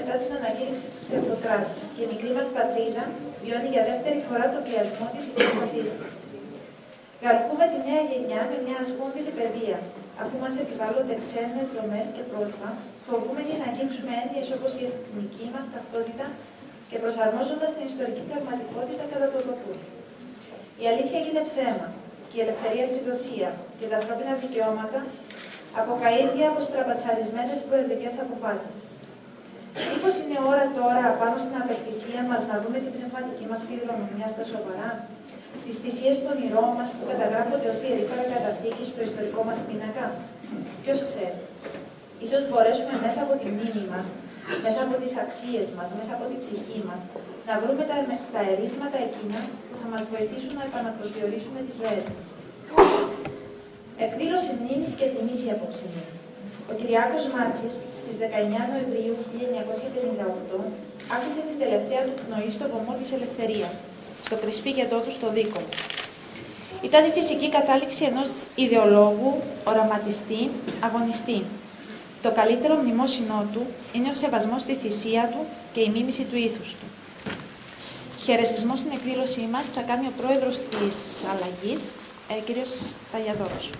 μετά την ανακήρυξη του ψευδοκράτου και η μικρή μας πατρίδα βιώνει για δεύτερη φορά το πιασμό της υπόστασής της. Γαλκούμε τη νέα γενιά με μια ασπόνδυλη παιδεία. Αφού μας επιβάλλονται ξένες δομές και πρότυπα, φοβούμενοι να αγγίξουμε έννοιες όπως η εθνική μας ταυτότητα και προσαρμόζοντας την ιστορική πραγματικότητα κατά το τοπού. Η αλήθεια γίνεται ψέμα και η ελευθερία στη δοσία και τα ανθρώπινα δικαιώματα αποκαΐδια από στραπατσαρισμένες προεδρικές αποφάσεις. Μήπως είναι ώρα τώρα πάνω στην απελπισία μας να δούμε την πνευματική μας κληρονομιά στα σοβαρά, τις θυσίες των ηρώων μας που καταγράφονται ως ιερή παρακαταθήκη στο ιστορικό μας πίνακα? Ποιος ξέρει. Ίσως μπορέσουμε μέσα από τη μνήμη μας, μέσα από τις αξίες μας, μέσα από την ψυχή μας, να βρούμε τα ερίσματα εκείνα που θα μας βοηθήσουν να επαναπροσδιορίσουμε τις ζωές μας. Εκδήλωση μνήμης και τιμής η απόψινή. Ο Κυριάκος Μάτσης στις 19 Νοεμβρίου 1958 άφησε την τελευταία του πνοή στο βωμό της ελευθερίας, στο κρυσφύγετό του στο Δίκο. Ήταν η φυσική κατάληξη ενός ιδεολόγου, οραματιστή, αγωνιστή. Το καλύτερο μνημόσυνό του είναι ο σεβασμός στη θυσία του και η μίμηση του ήθους του. Χαιρετισμό στην εκδήλωσή μας θα κάνει ο πρόεδρος της Αλλαγής, κύριος Ταλιαδόρος.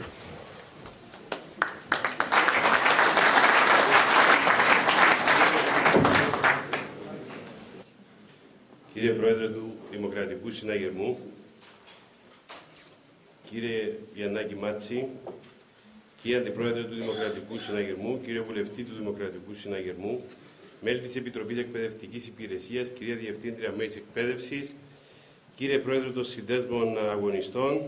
Κύριε Πρόεδρε του Δημοκρατικού Συναγερμού, κύριε Γιαννάκη Μάτση, κύριε Αντιπρόεδρε του Δημοκρατικού Συναγερμού, κύριε Βουλευτή του Δημοκρατικού Συναγερμού, μέλη της Επιτροπής Εκπαιδευτικής Υπηρεσίας, κυρία Διευθύντρια Μέσης Εκπαίδευσης, κύριε Πρόεδρε των Συνδέσμων Αγωνιστών,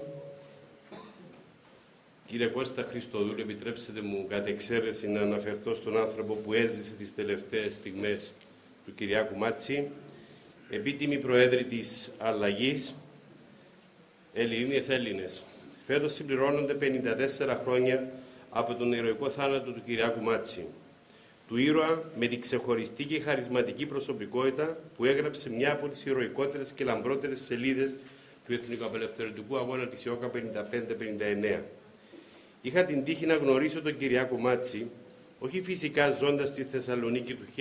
κύριε Κώστα Χριστοδούλου, επιτρέψτε μου κατ' εξαίρεση να αναφερθώ στον άνθρωπο που έζησε τις τελευταίες στιγμές του Κυριάκου Μάτση, επίτιμοι Προέδροι της Αλλαγής, Ελληνίδες Έλληνες. Φέτος συμπληρώνονται 54 χρόνια από τον ηρωικό θάνατο του Κυριάκου Μάτση, του ήρωα με την ξεχωριστή και χαρισματική προσωπικότητα που έγραψε μια από τις ηρωικότερες και λαμπρότερες σελίδες του Εθνικοαπελευθερωτικού Αγώνα της ΙΟΚΑ 55-59. Είχα την τύχη να γνωρίσω τον Κυριάκο Μάτση, όχι φυσικά ζώντας στη Θεσσαλονίκη του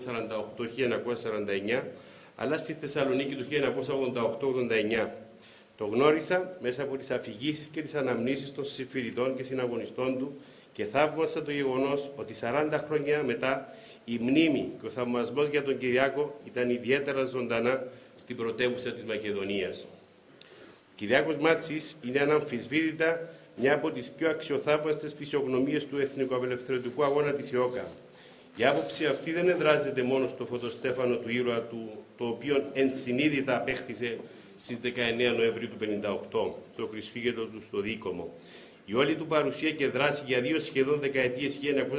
1948-1949, αλλά στη Θεσσαλονίκη του 1988-89. Το γνώρισα μέσα από τις αφηγήσεις και τις αναμνήσεις των συμφοιτητών και συναγωνιστών του και θαύμασα το γεγονός ότι 40 χρόνια μετά η μνήμη και ο θαυμασμός για τον Κυριάκο ήταν ιδιαίτερα ζωντανά στην πρωτεύουσα της Μακεδονίας. Ο Κυριάκος Μάτσης είναι αναμφισβήτητα μια από τις πιο αξιοθαύμαστες φυσιογνωμίες του Εθνικοαπελευθερωτικού Αγώνα της ΙΟΚΑ. Η άποψη αυτή δεν εδράζεται μόνο στο φωτοστέφανο του ήρωα του, το οποίο ενσυνείδητα απέκτησε στις 19 Νοεμβρίου του 1958, το κρυσφύγετο του στο Δίκομο. Η όλη του παρουσία και δράση για 2 σχεδόν δεκαετίες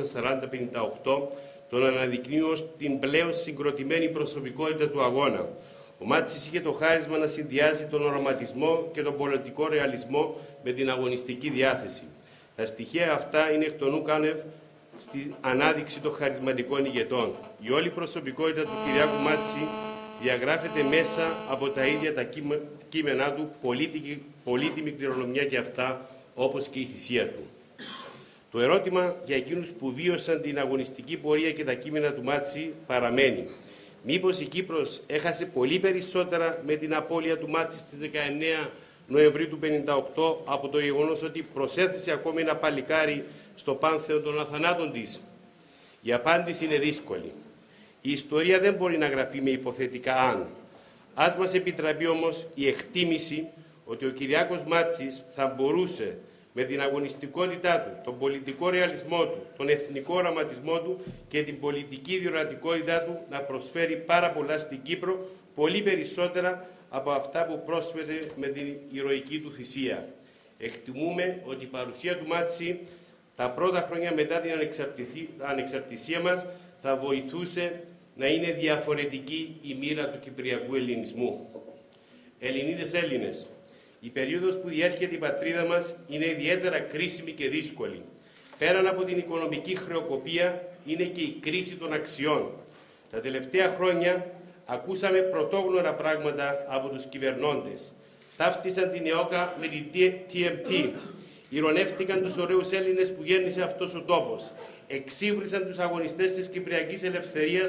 1940-58 τον αναδεικνύει ως την πλέον συγκροτημένη προσωπικότητα του αγώνα. Ο Μάτσης είχε το χάρισμα να συνδυάζει τον οραματισμό και τον πολιτικό ρεαλισμό με την αγωνιστική διάθεση. Τα στοιχεία αυτά είναι εκ των ουκάνευ στη ανάδειξη των χαρισματικών ηγετών. Η όλη προσωπικότητα του Κυριάκου Μάτση διαγράφεται μέσα από τα ίδια τα κείμενά του, πολύτιμη κληρονομιά και αυτά, όπως και η θυσία του. Το ερώτημα για εκείνους που βίωσαν την αγωνιστική πορεία και τα κείμενα του Μάτση παραμένει. Μήπως η Κύπρος έχασε πολύ περισσότερα με την απώλεια του Μάτση στις 19 Νοεμβρίου του 1958 από το γεγονός ότι προσέθεσε ακόμη ένα παλικάρι στο πάνθεο των αθανάτων της? Η απάντηση είναι δύσκολη. Η ιστορία δεν μπορεί να γραφεί με υποθετικά αν. Ας μας επιτραπεί όμως η εκτίμηση ότι ο Κυριάκος Μάτσης θα μπορούσε με την αγωνιστικότητά του, τον πολιτικό ρεαλισμό του, τον εθνικό οραματισμό του και την πολιτική διορατικότητά του να προσφέρει πάρα πολλά στην Κύπρο, πολύ περισσότερα από αυτά που πρόσφερε με την ηρωική του θυσία. Εκτιμούμε ότι η παρουσία του Μάτση τα πρώτα χρόνια μετά την ανεξαρτησία μας θα βοηθούσε να είναι διαφορετική η μοίρα του κυπριακού ελληνισμού. Ελληνίδες Έλληνες, η περίοδος που διέρχεται η πατρίδα μας είναι ιδιαίτερα κρίσιμη και δύσκολη. Πέραν από την οικονομική χρεοκοπία είναι και η κρίση των αξιών. Τα τελευταία χρόνια ακούσαμε πρωτόγνωρα πράγματα από τους κυβερνώντες. Ταύτισαν την ΕΟΚΑ με την TMT. Ηρωνεύτηκαν τους ωραίους Έλληνες που γέννησε αυτός ο τόπος. Εξύβρισαν τους αγωνιστές της Κυπριακής Ελευθερίας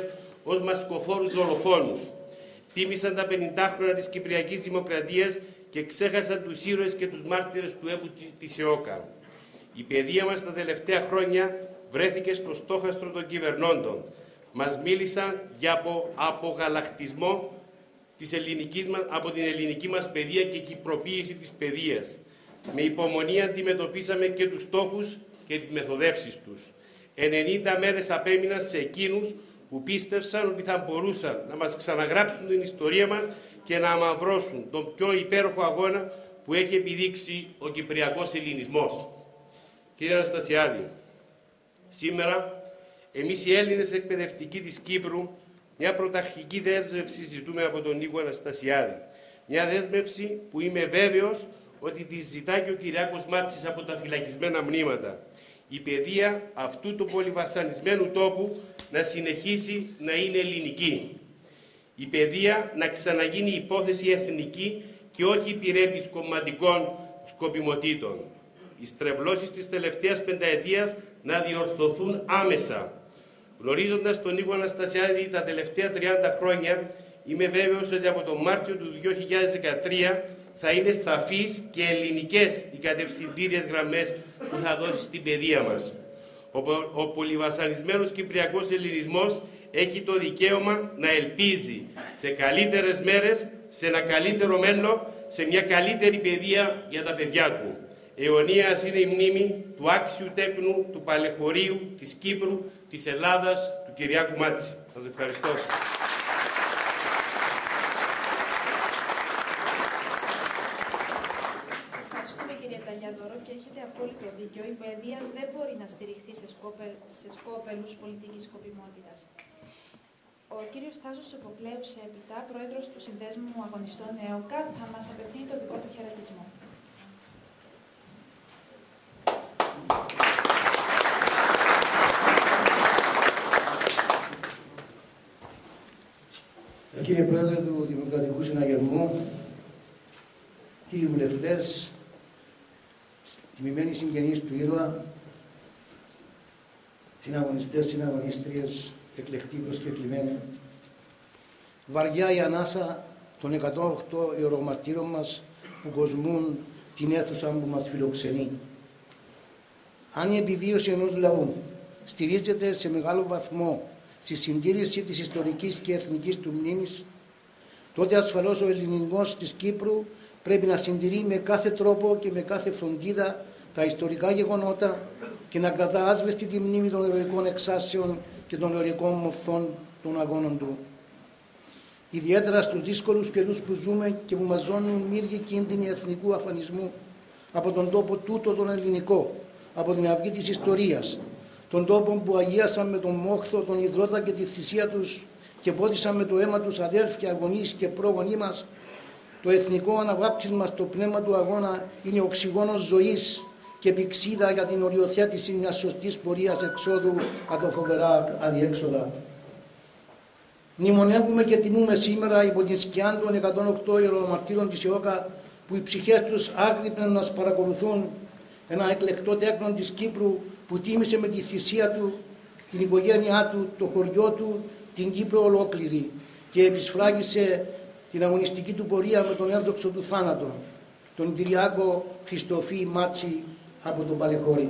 ως μασκοφόρους δολοφόνους. Τίμησαν τα 50 χρόνια της Κυπριακής Δημοκρατίας και ξέχασαν τους ήρωες και τους μάρτυρες του έπου της ΕΟΚΑ. Η παιδεία μας τα τελευταία χρόνια βρέθηκε στο στόχαστρο των κυβερνώντων. Μας μίλησαν για απογαλακτισμό από την ελληνική μας παιδεία και κυπροποίηση της παιδείας. Με υπομονή αντιμετωπίσαμε και τους στόχους και τις μεθοδεύσεις τους. 90 μέρες απέμειναν σε εκείνους που πίστευσαν ότι θα μπορούσαν να μας ξαναγράψουν την ιστορία μας και να αμαυρώσουν τον πιο υπέροχο αγώνα που έχει επιδείξει ο Κυπριακός Ελληνισμός. Κύριε Αναστασιάδη, σήμερα εμείς οι Έλληνες εκπαιδευτικοί της Κύπρου μια πρωταρχική δέσμευση ζητούμε από τον Νίκο Αναστασιάδη. Μια δέσμευση που είμαι βέβαιος ότι τη ζητά και ο Κυριάκος Μάτσης από τα φυλακισμένα μνήματα. Η παιδεία αυτού του πολυβασανισμένου τόπου να συνεχίσει να είναι ελληνική. Η παιδεία να ξαναγίνει υπόθεση εθνική και όχι υπηρέτης κομματικών σκοπιμοτήτων. Οι στρεβλώσεις της τελευταίας πενταετίας να διορθωθούν άμεσα. Γνωρίζοντας τον Νίκο Αναστασιάδη τα τελευταία 30 χρόνια, είμαι βέβαιος ότι από τον Μάρτιο του 2013 θα είναι σαφείς και ελληνικές οι κατευθυντήριες γραμμές που θα δώσει στην παιδεία μας. Ο πολυβασανισμένος κυπριακός ελληνισμός έχει το δικαίωμα να ελπίζει σε καλύτερες μέρες, σε ένα καλύτερο μέλλον, σε μια καλύτερη παιδεία για τα παιδιά του. Αιωνίας είναι η μνήμη του άξιου τέκνου, του παλαιχωρίου, της Κύπρου, της Ελλάδας, του Κυριάκου Μάτση. Σας ευχαριστώ. Ευχαριστούμε κύριε Ταλιαδόρο και έχετε απόλυτο δίκιο. Η παιδεία δεν μπορεί να στηριχθεί σε σκόπελους πολιτικής σκοπιμότητας. Ο κύριος Τάσος Σοφοκλέου Σέπιτα, πρόεδρος του Συνδέσμου Αγωνιστών ΕΟΚΑ, θα μας απευθύνει το δικό του χαιρετισμό. Κύριε Πρόεδρε του Δημοκρατικού Συναγερμού, κύριοι βουλευτές, τιμημένοι συγγενείς του ήρωα, συναγωνιστές, συναγωνίστριες, εκλεκτοί προσκεκλημένοι, βαριά η ανάσα των 108 ιερομαρτύρων μας που κοσμούν την αίθουσα που μας φιλοξενεί. Αν η επιβίωση ενός λαού στηρίζεται σε μεγάλο βαθμό στη συντήρηση της ιστορικής και εθνικής του μνήμης, τότε ασφαλώς ο ελληνισμός της Κύπρου πρέπει να συντηρεί με κάθε τρόπο και με κάθε φροντίδα τα ιστορικά γεγονότα και να κρατά άσβεστη τη μνήμη των ηρωικών εξάσεων και των ηρωικών μορφών των αγώνων του. Ιδιαίτερα στους δύσκολους καιρούς που ζούμε και που μας ζώνουν μύριοι κίνδυνοι εθνικού αφανισμού από τον τόπο τούτο τον ελληνικό, από την αυγή της ιστορίας, τον τόπο που αγίασαν με τον μόχθο, τον ιδρώτα και τη θυσία τους και πότισαν με το αίμα τους αδέρφια, γονείς και πρόγονοί μας, το εθνικό αναβάπτισμα στο πνεύμα του αγώνα είναι οξυγόνος ζωής και πηξίδα για την οριοθέτηση μιας σωστής πορείας εξόδου από φοβερά αδιέξοδα. Μνημονεύουμε και τιμούμε σήμερα υπό την σκιά των 108 ιερομαρτύρων της ΕΟΚΑ που οι ψυχές τους άγρυπναν να μας παρακολουθούν, ένα εκλεκτό τέκνο της Κύπρου που τίμησε με τη θυσία του την οικογένειά του, το χωριό του, την Κύπρο ολόκληρη και επισφράγισε την αγωνιστική του πορεία με τον ένδοξο του θάνατο, τον Κυριάκο Χριστοφή Μάτση από τον Παλαιχώρη.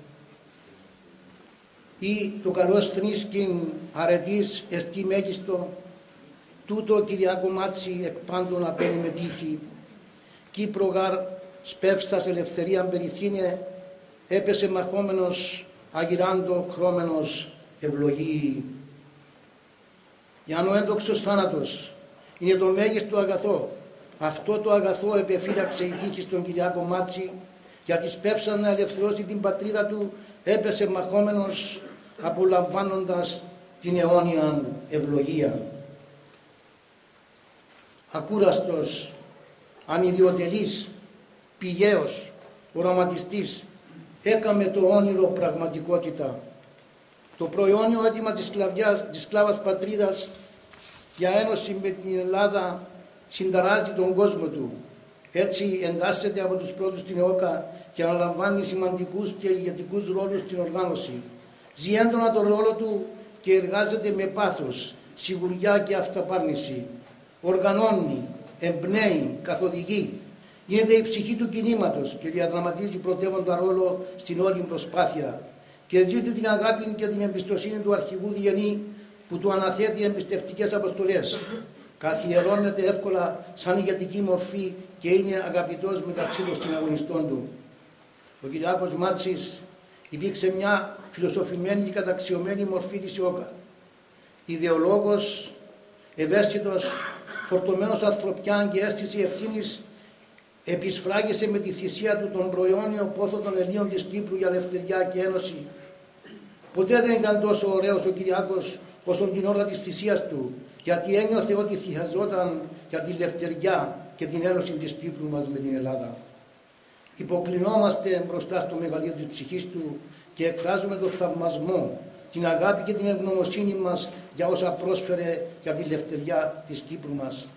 Ή το καλός θνίσκην αρετής εστί μέγιστο, τούτο Κυριάκο Μάτση εκ πάντων απένει με τύχη. Κύπρο γαρ σπεύστας ελευθερίαν περιθύνε, έπεσε μαχόμενος αγυράντο χρώμενος ευλογή. Ιαν ο ένδοξος θάνατος είναι το μέγιστο αγαθό. Αυτό το αγαθό επεφύλαξε η τύχη στον Κυριάκο Μάτση, γιατί σπεύσαν να ελευθερώσει την πατρίδα του, έπεσε μαχόμενος απολαμβάνοντας την αιώνια ευλογία. Ακούραστος, ανιδιοτελής, πηγαίος, οραματιστής, έκαμε το όνειρο πραγματικότητα. Το προαιώνιο αίτημα της σκλάβας πατρίδας για ένωση με την Ελλάδα συνταράζει τον κόσμο του. Έτσι εντάσσεται από τους πρώτους στην ΕΟΚΑ και αναλαμβάνει σημαντικούς και ηγετικούς ρόλους στην οργάνωση. Ζει έντονα τον ρόλο του και εργάζεται με πάθος σιγουριά και αυταπάρνηση. Οργανώνει, εμπνέει, καθοδηγεί. Γίνεται η ψυχή του κινήματος και διαδραματίζει πρωτεύοντα ρόλο στην όλη προσπάθεια. Κερδίζει την αγάπη και την εμπιστοσύνη του αρχηγού Διγενή που του αναθέτει εμπιστευτικές αποστολές. Καθιερώνεται εύκολα σαν ηγετική μορφή και είναι αγαπητός μεταξύ των συναγωνιστών του. Ο Κυριάκος Μάτσης υπήρξε μια φιλοσοφημένη και καταξιωμένη μορφή της ΙΟΚΑ. Ιδεολόγος, ευαίσθητος, φορτωμένος ανθρωπιά και αίσθηση ευθύνης, επισφράγισε με τη θυσία του τον προαιώνιο πόθο των Ελλήνων της Κύπρου για ελευθεριά και ένωση. Ποτέ δεν ήταν τόσο ωραίος ο Κυριάκος όσο την ώρα της θυσίας του, γιατί ένιωθε ότι θυσιαζόταν για τη ελευθεριά και την ένωση της Κύπρου μας με την Ελλάδα. Υποκλεινόμαστε μπροστά στο μεγαλείο της ψυχής του και εκφράζουμε τον θαυμασμό, την αγάπη και την ευγνωμοσύνη μας για όσα πρόσφερε για τη ελευθεριά της Κύπρου μας.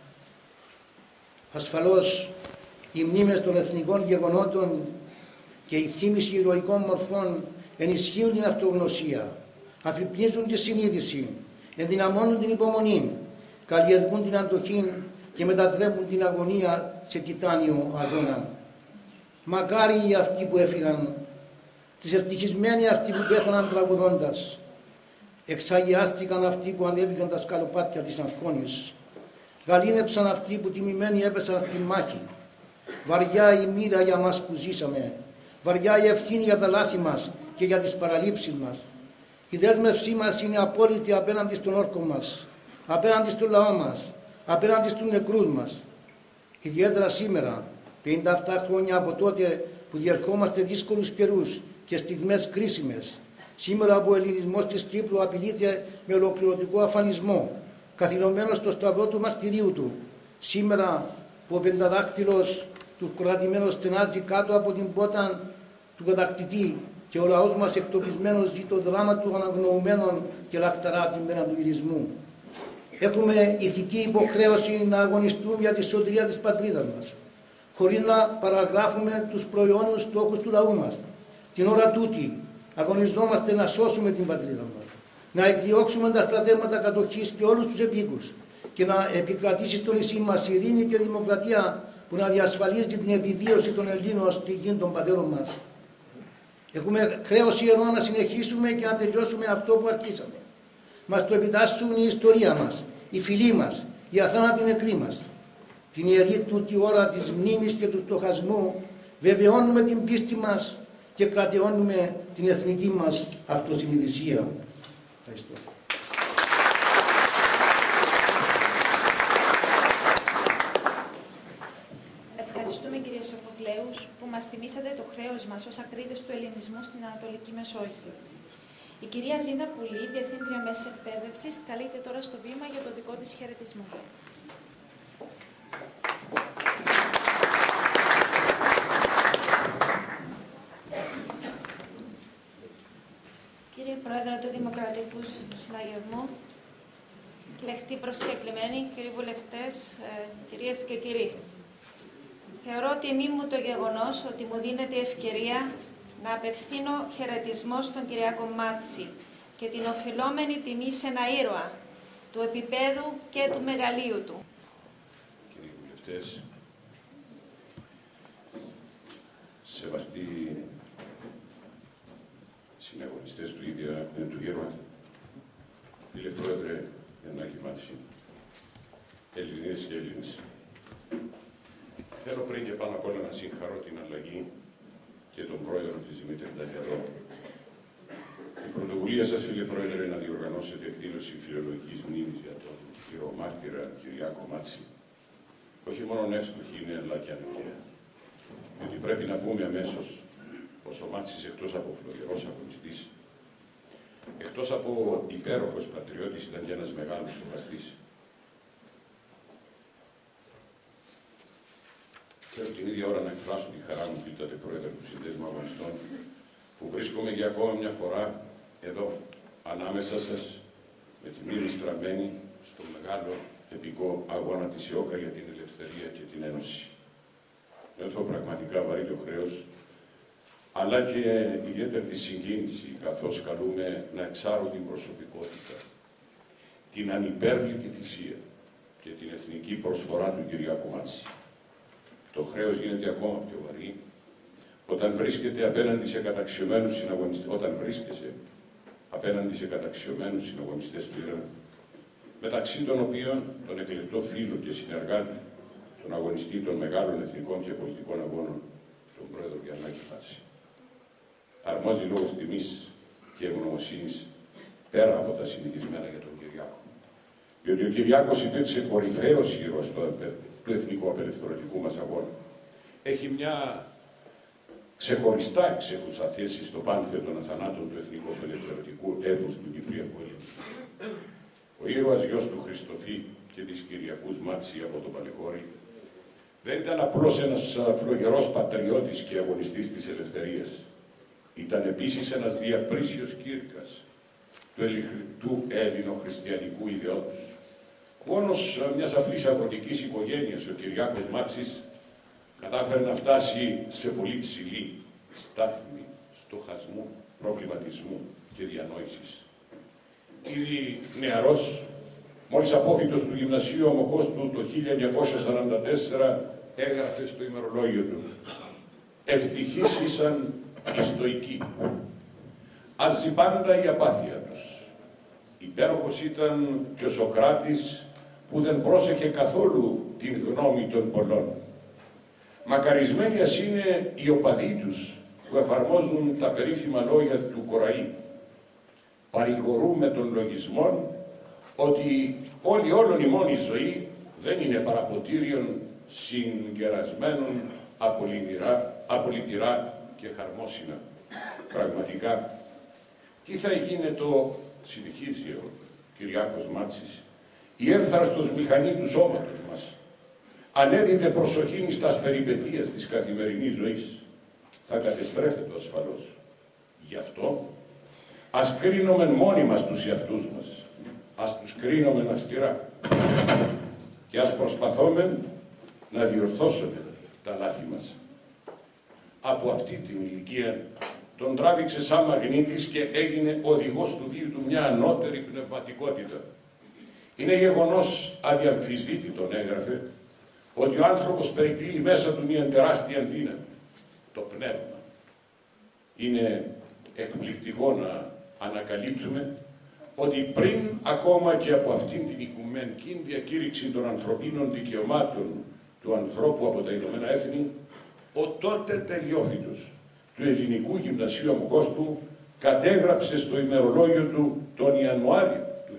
Ασφαλώς, οι μνήμες των εθνικών γεγονότων και η θύμηση ηρωικών μορφών ενισχύουν την αυτογνωσία, αφυπνίζουν τη συνείδηση, ενδυναμώνουν την υπομονή, καλλιεργούν την αντοχή και μετατρέπουν την αγωνία σε τιτάνιο αγώνα. Μακάρι αυτοί που έφυγαν, τις ευτυχισμένοι αυτοί που πέθαναν τραγουδώντας, εξαγιάστηκαν αυτοί που ανέβηκαν τα σκαλοπάτια της Αγχώνης, γαλήνεψαν αυτοί που τιμημένοι έπεσαν στη μάχη. Βαριά η μοίρα για μας που ζήσαμε, βαριά η ευθύνη για τα λάθη μας και για τις παραλήψεις μας. Η δέσμευσή μας είναι απόλυτη απέναντι στον όρκο μας, απέναντι στον λαό μας, απέναντι στους νεκρούς μας. Ιδιαίτερα σήμερα, 57 χρόνια από τότε που διερχόμαστε δύσκολους καιρούς και στιγμές κρίσιμες, σήμερα που ο ελληνισμός της Κύπρου απειλείται με ολοκληρωτικό αφανισμό, καθυλωμένος στο σταυρό του μαρτυρίου του, σήμερα που ο πενταδάκτυλος του κρατημένος στενάζει κάτω από την πότα του κατακτητή και ο λαός μας εκτοπισμένος ζει το δράμα του αναγνωουμένων και λαχταρά τη μέρα του γυρισμού. Έχουμε ηθική υποχρέωση να αγωνιστούμε για τη σωτηρία της πατρίδας μας, χωρίς να παραγράφουμε τους προαιώνιους στόχους του λαού μας. Την ώρα τούτη αγωνιζόμαστε να σώσουμε την πατρίδα μας, να εκδιώξουμε τα στρατεύματα κατοχής και όλους τους επίκους και να επικρατήσει στο νησί μας ειρήνη και δημοκρατία που να διασφαλίζει την επιβίωση των Ελλήνων στη γη των πατέρων μας. Έχουμε χρέος ιερό να συνεχίσουμε και να τελειώσουμε αυτό που αρχίσαμε. Μας το επιτάσσουν η ιστορία μας, οι φιλοί μας, οι αθάνατοι νεκροί μας. Την ιερή τούτη ώρα της μνήμης και του στοχασμού βεβαιώνουμε την πίστη μας και κρατεώνουμε την εθνική μας αυτοσυνειδησία. Ευχαριστώ. Ευχαριστούμε κύριε Σοφοκλέους που μας θυμήσατε το χρέος μας ως ακρίτες του ελληνισμού στην Ανατολική Μεσόγειο. Η κυρία Ζήνα Πουλή, Διευθύντρια Μέσης Εκπαίδευσης, καλείται τώρα στο βήμα για το δικό της χαιρετισμό. Κύριε Πρόεδρε του Δημοκρατικού Συναγερμού, εκλεκτοί προσκεκλημένοι, κύριοι βουλευτές, κυρίες και κύριοι. Θεωρώ τιμή μου το γεγονός ότι μου δίνεται η ευκαιρία να απευθύνω χαιρετισμό στον Κυριάκο Μάτση και την οφειλόμενη τιμή σε ένα ήρωα του επίπεδου και του μεγαλείου του. Κύριοι βουλευτές, σεβαστοί συναγωνιστές του γερόντου, κύριε Πρόεδρε Γιαννάκη Μάτση, Ελληνίες και Έλληνες, θέλω πριν και πάνω απ' όλα να συγχαρώ την αλλαγή και τον Πρόεδρο της Δημήτρη Ταχερό. Η πρωτοβουλία σας, φίλε Πρόεδρε, να διοργανώσετε εκδήλωση φιλολογικής μνήμης για τον ηρωμάρτυρα Κυριάκο Μάτση, όχι μόνο εύστοχη είναι, αλλά και αναγκαία. Διότι πρέπει να πούμε αμέσως πως ο Μάτσης, εκτός από φλογερός αγωνιστής, εκτός από υπέροχος πατριώτης, ήταν και ένας μεγάλος στοχαστής. Θέλω την ίδια ώρα να εκφράσω τη χαρά μου, κύριε Πρόεδρε του Συνδέσμου Αγωνιστών, που βρίσκομαι για ακόμα μια φορά εδώ, ανάμεσα σας, με τη μοίρη στραμμένη στο μεγάλο επικό αγώνα της ΙΟΚΑ για την ελευθερία και την ένωση. Νιώθω πραγματικά βαρύ το χρέος, αλλά και ιδιαίτερη τη συγκίνηση, καθώς καλούμε να εξάρω την προσωπικότητα, την ανυπέρβλητη θυσία και την εθνική προσφορά του Κυριάκου Μάτση. Το χρέος γίνεται ακόμα πιο βαρύ όταν βρίσκεται απέναντι σε καταξιωμένους συναγωνιστές του ήρεμου, μεταξύ των οποίων τον εκλεκτό φίλο και συνεργάτη, τον αγωνιστή των μεγάλων εθνικών και πολιτικών αγώνων, τον πρόεδρο Γιαννάκη Μάτση. Αρμόζει λόγος τιμής και ευγνωμοσύνης πέρα από τα συνηθισμένα για τον Κυριάκο. Διότι ο Κυριάκος υπήρξε κορυφαίος ήρωας του εθνικού απελευθερωτικού μας αγώνα. Έχει μια ξεχωριστά εξέχουσα θέση στο πάνθεο των αθανάτων του εθνικού απελευθερωτικού έπους του Κυπριακού Ελληνικού. Ο ήρωας γιος του Χριστοφή και της Κυριακούς Μάτση από το Παλαιχώρι δεν ήταν απλώς ένας φλογερός πατριώτης και αγωνιστής της ελευθερίας. Ήταν επίσης ένας διαπρίσιος κήρυκας του ελληνοχριστιανικού ιδεώδους. Μόνος μιας απλής αγροτικής οικογένειας, ο Κυριάκος Μάτσης, κατάφερε να φτάσει σε πολύ ψηλή στάθμη στοχασμού, προβληματισμού και διανόησης. Ήδη νεαρός, μόλις απόφοιτος του Γυμνασίου Αμοχώστου το 1944, έγραφε στο ημερολόγιο του «Ευτυχείς ήσαν οι στοικοί, άζει πάντα η απάθεια τους. Υπέροχος ήταν και ο Σωκράτης που δεν πρόσεχε καθόλου την γνώμη των πολλών. Μακαρισμένοι ας είναι οι οπαδοί τους που εφαρμόζουν τα περίφημα λόγια του Κοραή. Παρηγορούμε των λογισμών ότι όλη ημών η ζωή δεν είναι παραποτήριον συγκερασμένων απολυπηρά και χαρμόσυνα. Πραγματικά, τι θα γίνει συνεχίζει ο Κυριάκος Μάτσης, η εύθραστος μηχανή του σώματος μας, αν έδινε προσοχή στας περιπετειές της καθημερινής ζωής, θα κατεστρέφεται ασφαλώς. Γι' αυτό, ας κρίνομεν μόνοι μας τους εαυτούς μας, ας τους κρίνομεν αυστηρά και ας προσπαθόμεν να διορθώσουμε τα λάθη μας. Από αυτή την ηλικία τον τράβηξε σαν μαγνήτης και έγινε οδηγός του βίου του μια ανώτερη πνευματικότητα. Είναι γεγονός αδιαμφισβήτητον, έγραφε, ότι ο άνθρωπος περικλεί μέσα του μια τεράστια δύναμη, το πνεύμα. Είναι εκπληκτικό να ανακαλύψουμε ότι πριν ακόμα και από αυτήν την οικουμενική διακήρυξη των ανθρωπίνων δικαιωμάτων του ανθρώπου από τα Ηνωμένα Έθνη, ο τότε τελειόφοιτος του Ελληνικού Γυμνασίου Αμοχώστου κατέγραψε στο ημερολόγιο του τον Ιανουάριο του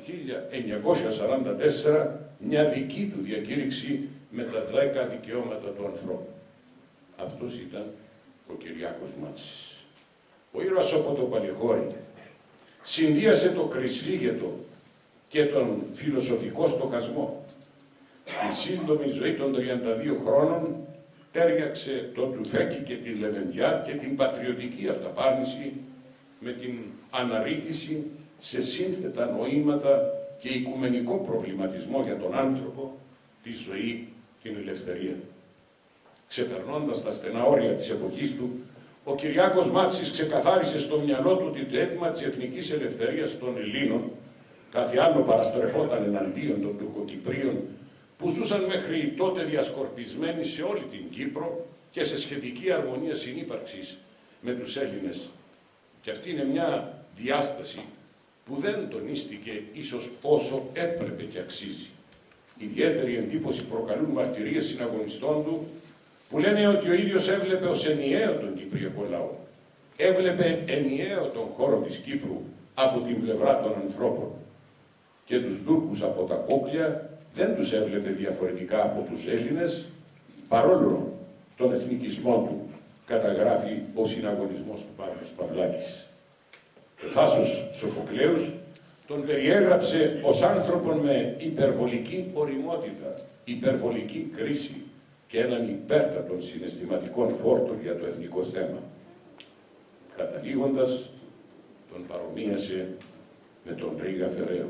1944 μια δική του διακήρυξη με τα 10 δικαιώματα του ανθρώπου. Αυτός ήταν ο Κυριάκος Μάτσης. Ο ήρωας από το Παλαιχώρι συνδύασε το κρυσφύγετο και τον φιλοσοφικό στοχασμό. Στην σύντομη ζωή των 32 χρόνων τέριαξε το τουφέκι και την λεβεντιά και την πατριωτική αυταπάρνηση με την αναρρίχηση σε σύνθετα νοήματα και οικουμενικό προβληματισμό για τον άνθρωπο, τη ζωή, την ελευθερία. Ξεπερνώντας τα στενά όρια της εποχής του, ο Κυριάκος Μάτσης ξεκαθάρισε στο μυαλό του ότι το αίτημα της εθνικής ελευθερίας των Ελλήνων, κάτι άλλο παραστρεφόταν εναντίον των Τουρκοκυπρίων, που ζούσαν μέχρι τότε διασκορπισμένοι σε όλη την Κύπρο και σε σχετική αρμονία συνύπαρξης με τους Έλληνες. Και αυτή είναι μια διάσταση που δεν τονίστηκε ίσως όσο έπρεπε και αξίζει. Ιδιαίτερη εντύπωση προκαλούν μαρτυρίες συναγωνιστών του που λένε ότι ο ίδιος έβλεπε ως ενιαίο τον Κυπριακό λαό. Έβλεπε ενιαίο τον χώρο της Κύπρου από την πλευρά των ανθρώπων και τους Τούρκους από τα κόκλια δεν τους έβλεπε διαφορετικά από τους Έλληνες, παρόλο τον εθνικισμό του, καταγράφει ο συναγωνισμός του Παύλος Παυλάκης. Ο Θάσος Σοφοκλέους τον περιέγραψε ως άνθρωπον με υπερβολική ωριμότητα, υπερβολική κρίση και έναν υπέρτατον συναισθηματικών φόρτων για το εθνικό θέμα. Καταλήγοντας, τον παρομοίασε με τον Ρίγα Φεραίο.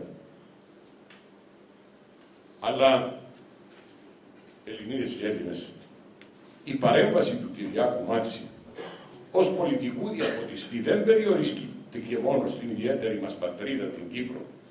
Αλλά, Ελληνίδες και Έλληνες, η παρέμβαση του Κυριάκου Μάτση ως πολιτικού διαφωτιστή δεν περιορίστηκε μόνο στην ιδιαίτερη μας πατρίδα, την Κύπρο,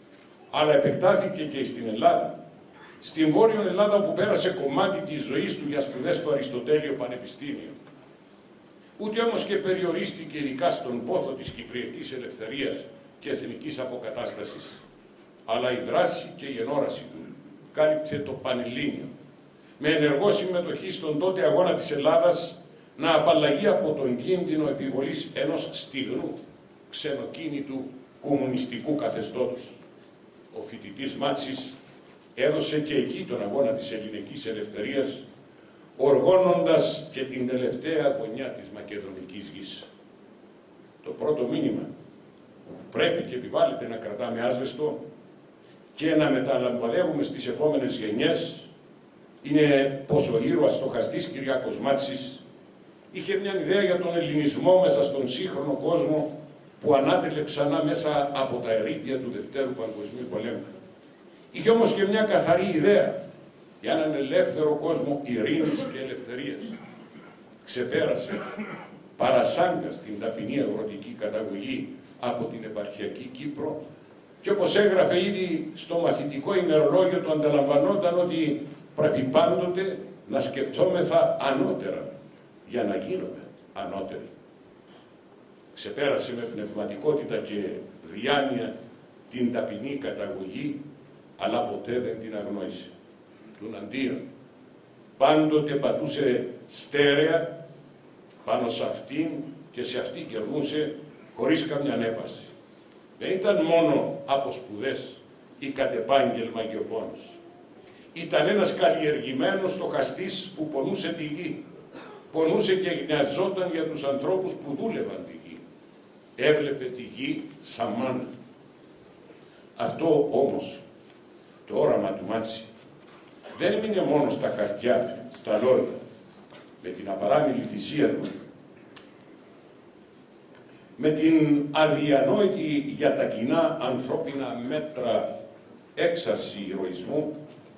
αλλά επεκτάθηκε και στην Ελλάδα. Στην Βόρειο Ελλάδα, όπου πέρασε κομμάτι της ζωής του για σπουδές στο Αριστοτέλειο Πανεπιστήμιο. Ούτε όμως και περιορίστηκε ειδικά στον πόθο της Κυπριακής ελευθερίας και εθνικής αποκατάστασης, αλλά η δράση και η ενόραση του κάλυψε το Πανελλήνιο, με ενεργό συμμετοχή στον τότε αγώνα της Ελλάδας να απαλλαγεί από τον κίνδυνο επιβολής ενός στιγνού, ξενοκίνητου κομμουνιστικού καθεστώτος. Ο φοιτητής Μάτσης έδωσε και εκεί τον αγώνα της ελληνικής ελευθερίας, οργώνοντας και την τελευταία γωνιά της μακεδονικής γης. Το πρώτο μήνυμα που πρέπει και επιβάλλεται να κρατάμε άσβεστο και να μεταλαμβαδεύουμε στις επόμενες γενιές είναι πως ο ήρωας στοχαστής Κυριάκος Μάτσης είχε μια ιδέα για τον ελληνισμό μέσα στον σύγχρονο κόσμο που ανάτελε ξανά μέσα από τα ερείπια του Δευτέρου Παγκοσμίου Πολέμου. Είχε όμως και μια καθαρή ιδέα για έναν ελεύθερο κόσμο ειρήνης και ελευθερίας. Ξεπέρασε παρασάγκα στην ταπεινή αγροτική καταγωγή από την επαρχιακή Κύπρο και όπως έγραφε ήδη στο μαθητικό ημερολόγιο του, ανταλαμβανόταν ότι πρέπει πάντοτε να σκεπτόμεθα ανώτερα για να γίνουμε ανώτεροι. Ξεπέρασε με πνευματικότητα και διάνοια την ταπεινή καταγωγή, αλλά ποτέ δεν την αγνόησε. Τουναντίον, πάντοτε πατούσε στέρεα πάνω σε αυτήν και σε αυτή γερνούσε χωρίς καμιά ανέπαση. Δεν ήταν μόνο από σπουδές ή κατ' επάγγελμα γεωπόνος. Ήταν ένας καλλιεργημένος στοχαστής που πονούσε τη γη. Πονούσε και νοιαζόταν για τους ανθρώπους που δούλευαν τη γη. Έβλεπε τη γη σαν μάνα. Αυτό όμως το όραμα του Μάτση δεν έμεινε μόνο στα χαρτιά, στα λόγια. Με την απαράμιλη θυσία του, με την αδιανόητη για τα κοινά ανθρώπινα μέτρα έξαρση ηρωισμού,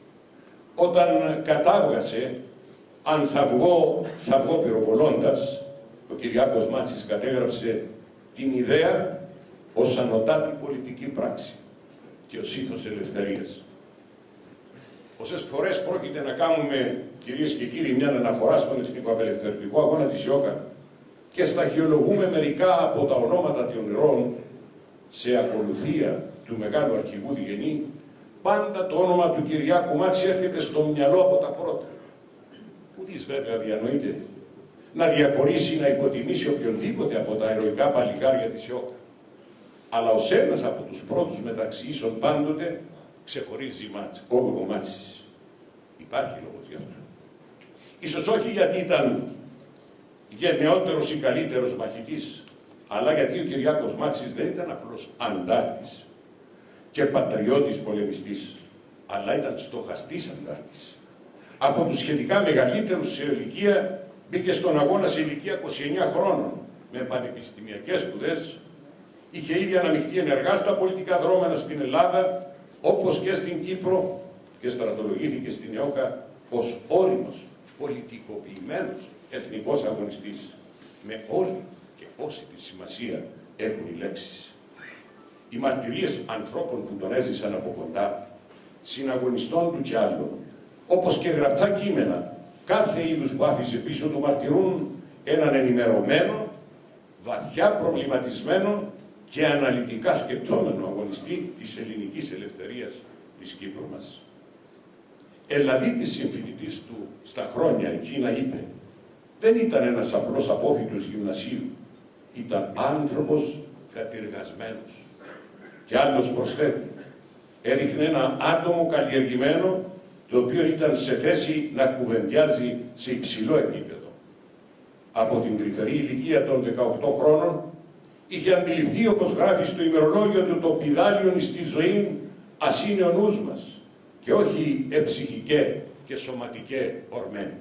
όταν κατάβγασε, αν θα βγω πυροβολώντας, ο Κυριάκος Μάτσης κατέγραψε την ιδέα ως ανωτάτη πολιτική πράξη και ως ήθος ελευθερίας. Όσες φορές πρόκειται να κάνουμε, κυρίες και κύριοι, μια αναφορά στον εθνικό απελευθερωτικό αγώνα της ΙΟΚΑ και σταχυολογούμε μερικά από τα ονόματα των ηρώων σε ακολουθία του μεγάλου αρχηγού Διγενή, πάντα το όνομα του Κυριάκου Μάτση έρχεται στο μυαλό από τα πρώτα. Ουδής βέβαια διανοείται να διαχωρίσει, να υποτιμήσει οποιονδήποτε από τα ηρωικά παλικάρια της ΙΟΚΑ. Αλλά ως ένας από τους πρώτους μεταξύ ίσων πάντοτε ξεχωρίζει ο Μάτσης. Υπάρχει λόγος γι' αυτό. Ίσως όχι γιατί ήταν γενναιότερος ή καλύτερος μαχητής, αλλά γιατί ο Κυριάκος Μάτσης δεν ήταν απλώς αντάρτης και πατριώτης πολεμιστής, αλλά ήταν στοχαστής αντάρτης. Από τους σχετικά μεγαλύτερους σε ηλικία μπήκε στον αγώνα σε ηλικία 29 χρόνων, με πανεπιστημιακές σπουδές, είχε ήδη αναμειχθεί ενεργά στα πολιτικά δρόμενα στην Ελλάδα, όπως και στην Κύπρο, και στρατολογήθηκε στην ΕΟΚΑ ως όριμος, πολιτικοποιημένος εθνικός αγωνιστής, με όλη και όση τη σημασία έχουν οι λέξεις. Οι μαρτυρίες ανθρώπων που τον έζησαν από κοντά, συναγωνιστών του κι άλλων, όπως και γραπτά κείμενα, κάθε είδους που άφησε πίσω του μαρτυρούν έναν ενημερωμένο, βαθιά προβληματισμένο και αναλυτικά σκεπτόμενο αγωνιστή της ελληνικής ελευθερίας της Κύπρου μας. Ελαδίτης συμφοιτητής του στα χρόνια εκείνα είπε, δεν ήταν ένας απλός απόφοιτος γυμνασίου, ήταν άνθρωπος κατηργασμένος. Και άλλος προσθέτει, έδειχνε ένα άτομο καλλιεργημένο, το οποίο ήταν σε θέση να κουβεντιάζει σε υψηλό επίπεδο. Από την τρυφερή ηλικία των 18 χρόνων, είχε αντιληφθεί, όπως γράφει στο ημερολόγιο του, το πηδάλιον στη ζωή ας είναι ο νους μας και όχι εψυχικέ και σωματικέ ορμένοι.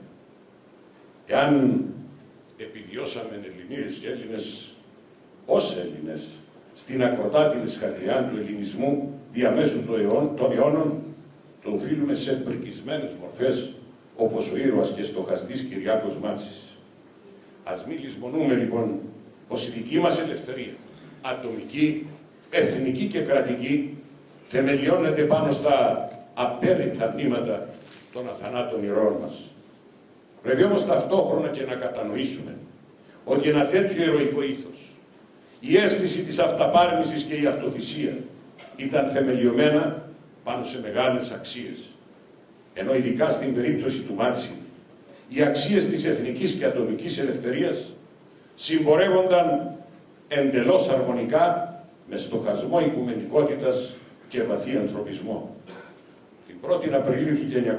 Εάν επιβιώσαμε Ελληνίδες και Έλληνες ως Έλληνες στην ακροτάτινη σκατριά του ελληνισμού διαμέσου των αιώνων, το οφείλουμε σε πρικισμένες μορφές όπως ο ήρωας και στοχαστής Κυριάκος Μάτσης. Ας μην λησμονούμε λοιπόν πως η δική μας ελευθερία, ατομική, εθνική και κρατική, θεμελιώνεται πάνω στα απέρριτα μνήματα των αθανάτων ηρώων μας. Πρέπει όμως ταυτόχρονα και να κατανοήσουμε ότι ένα τέτοιο ηρωικό ήθος, η αίσθηση της αυταπάρνησης και η αυτοθυσία ήταν θεμελιωμένα πάνω σε μεγάλες αξίες. Ενώ ειδικά στην περίπτωση του Μάτση, οι αξίες της εθνικής και ατομικής ελευθερίας συμπορεύονταν εντελώς αρμονικά με στοχασμό οικουμενικότητας και βαθύ ανθρωπισμό. Την 1η Απριλίου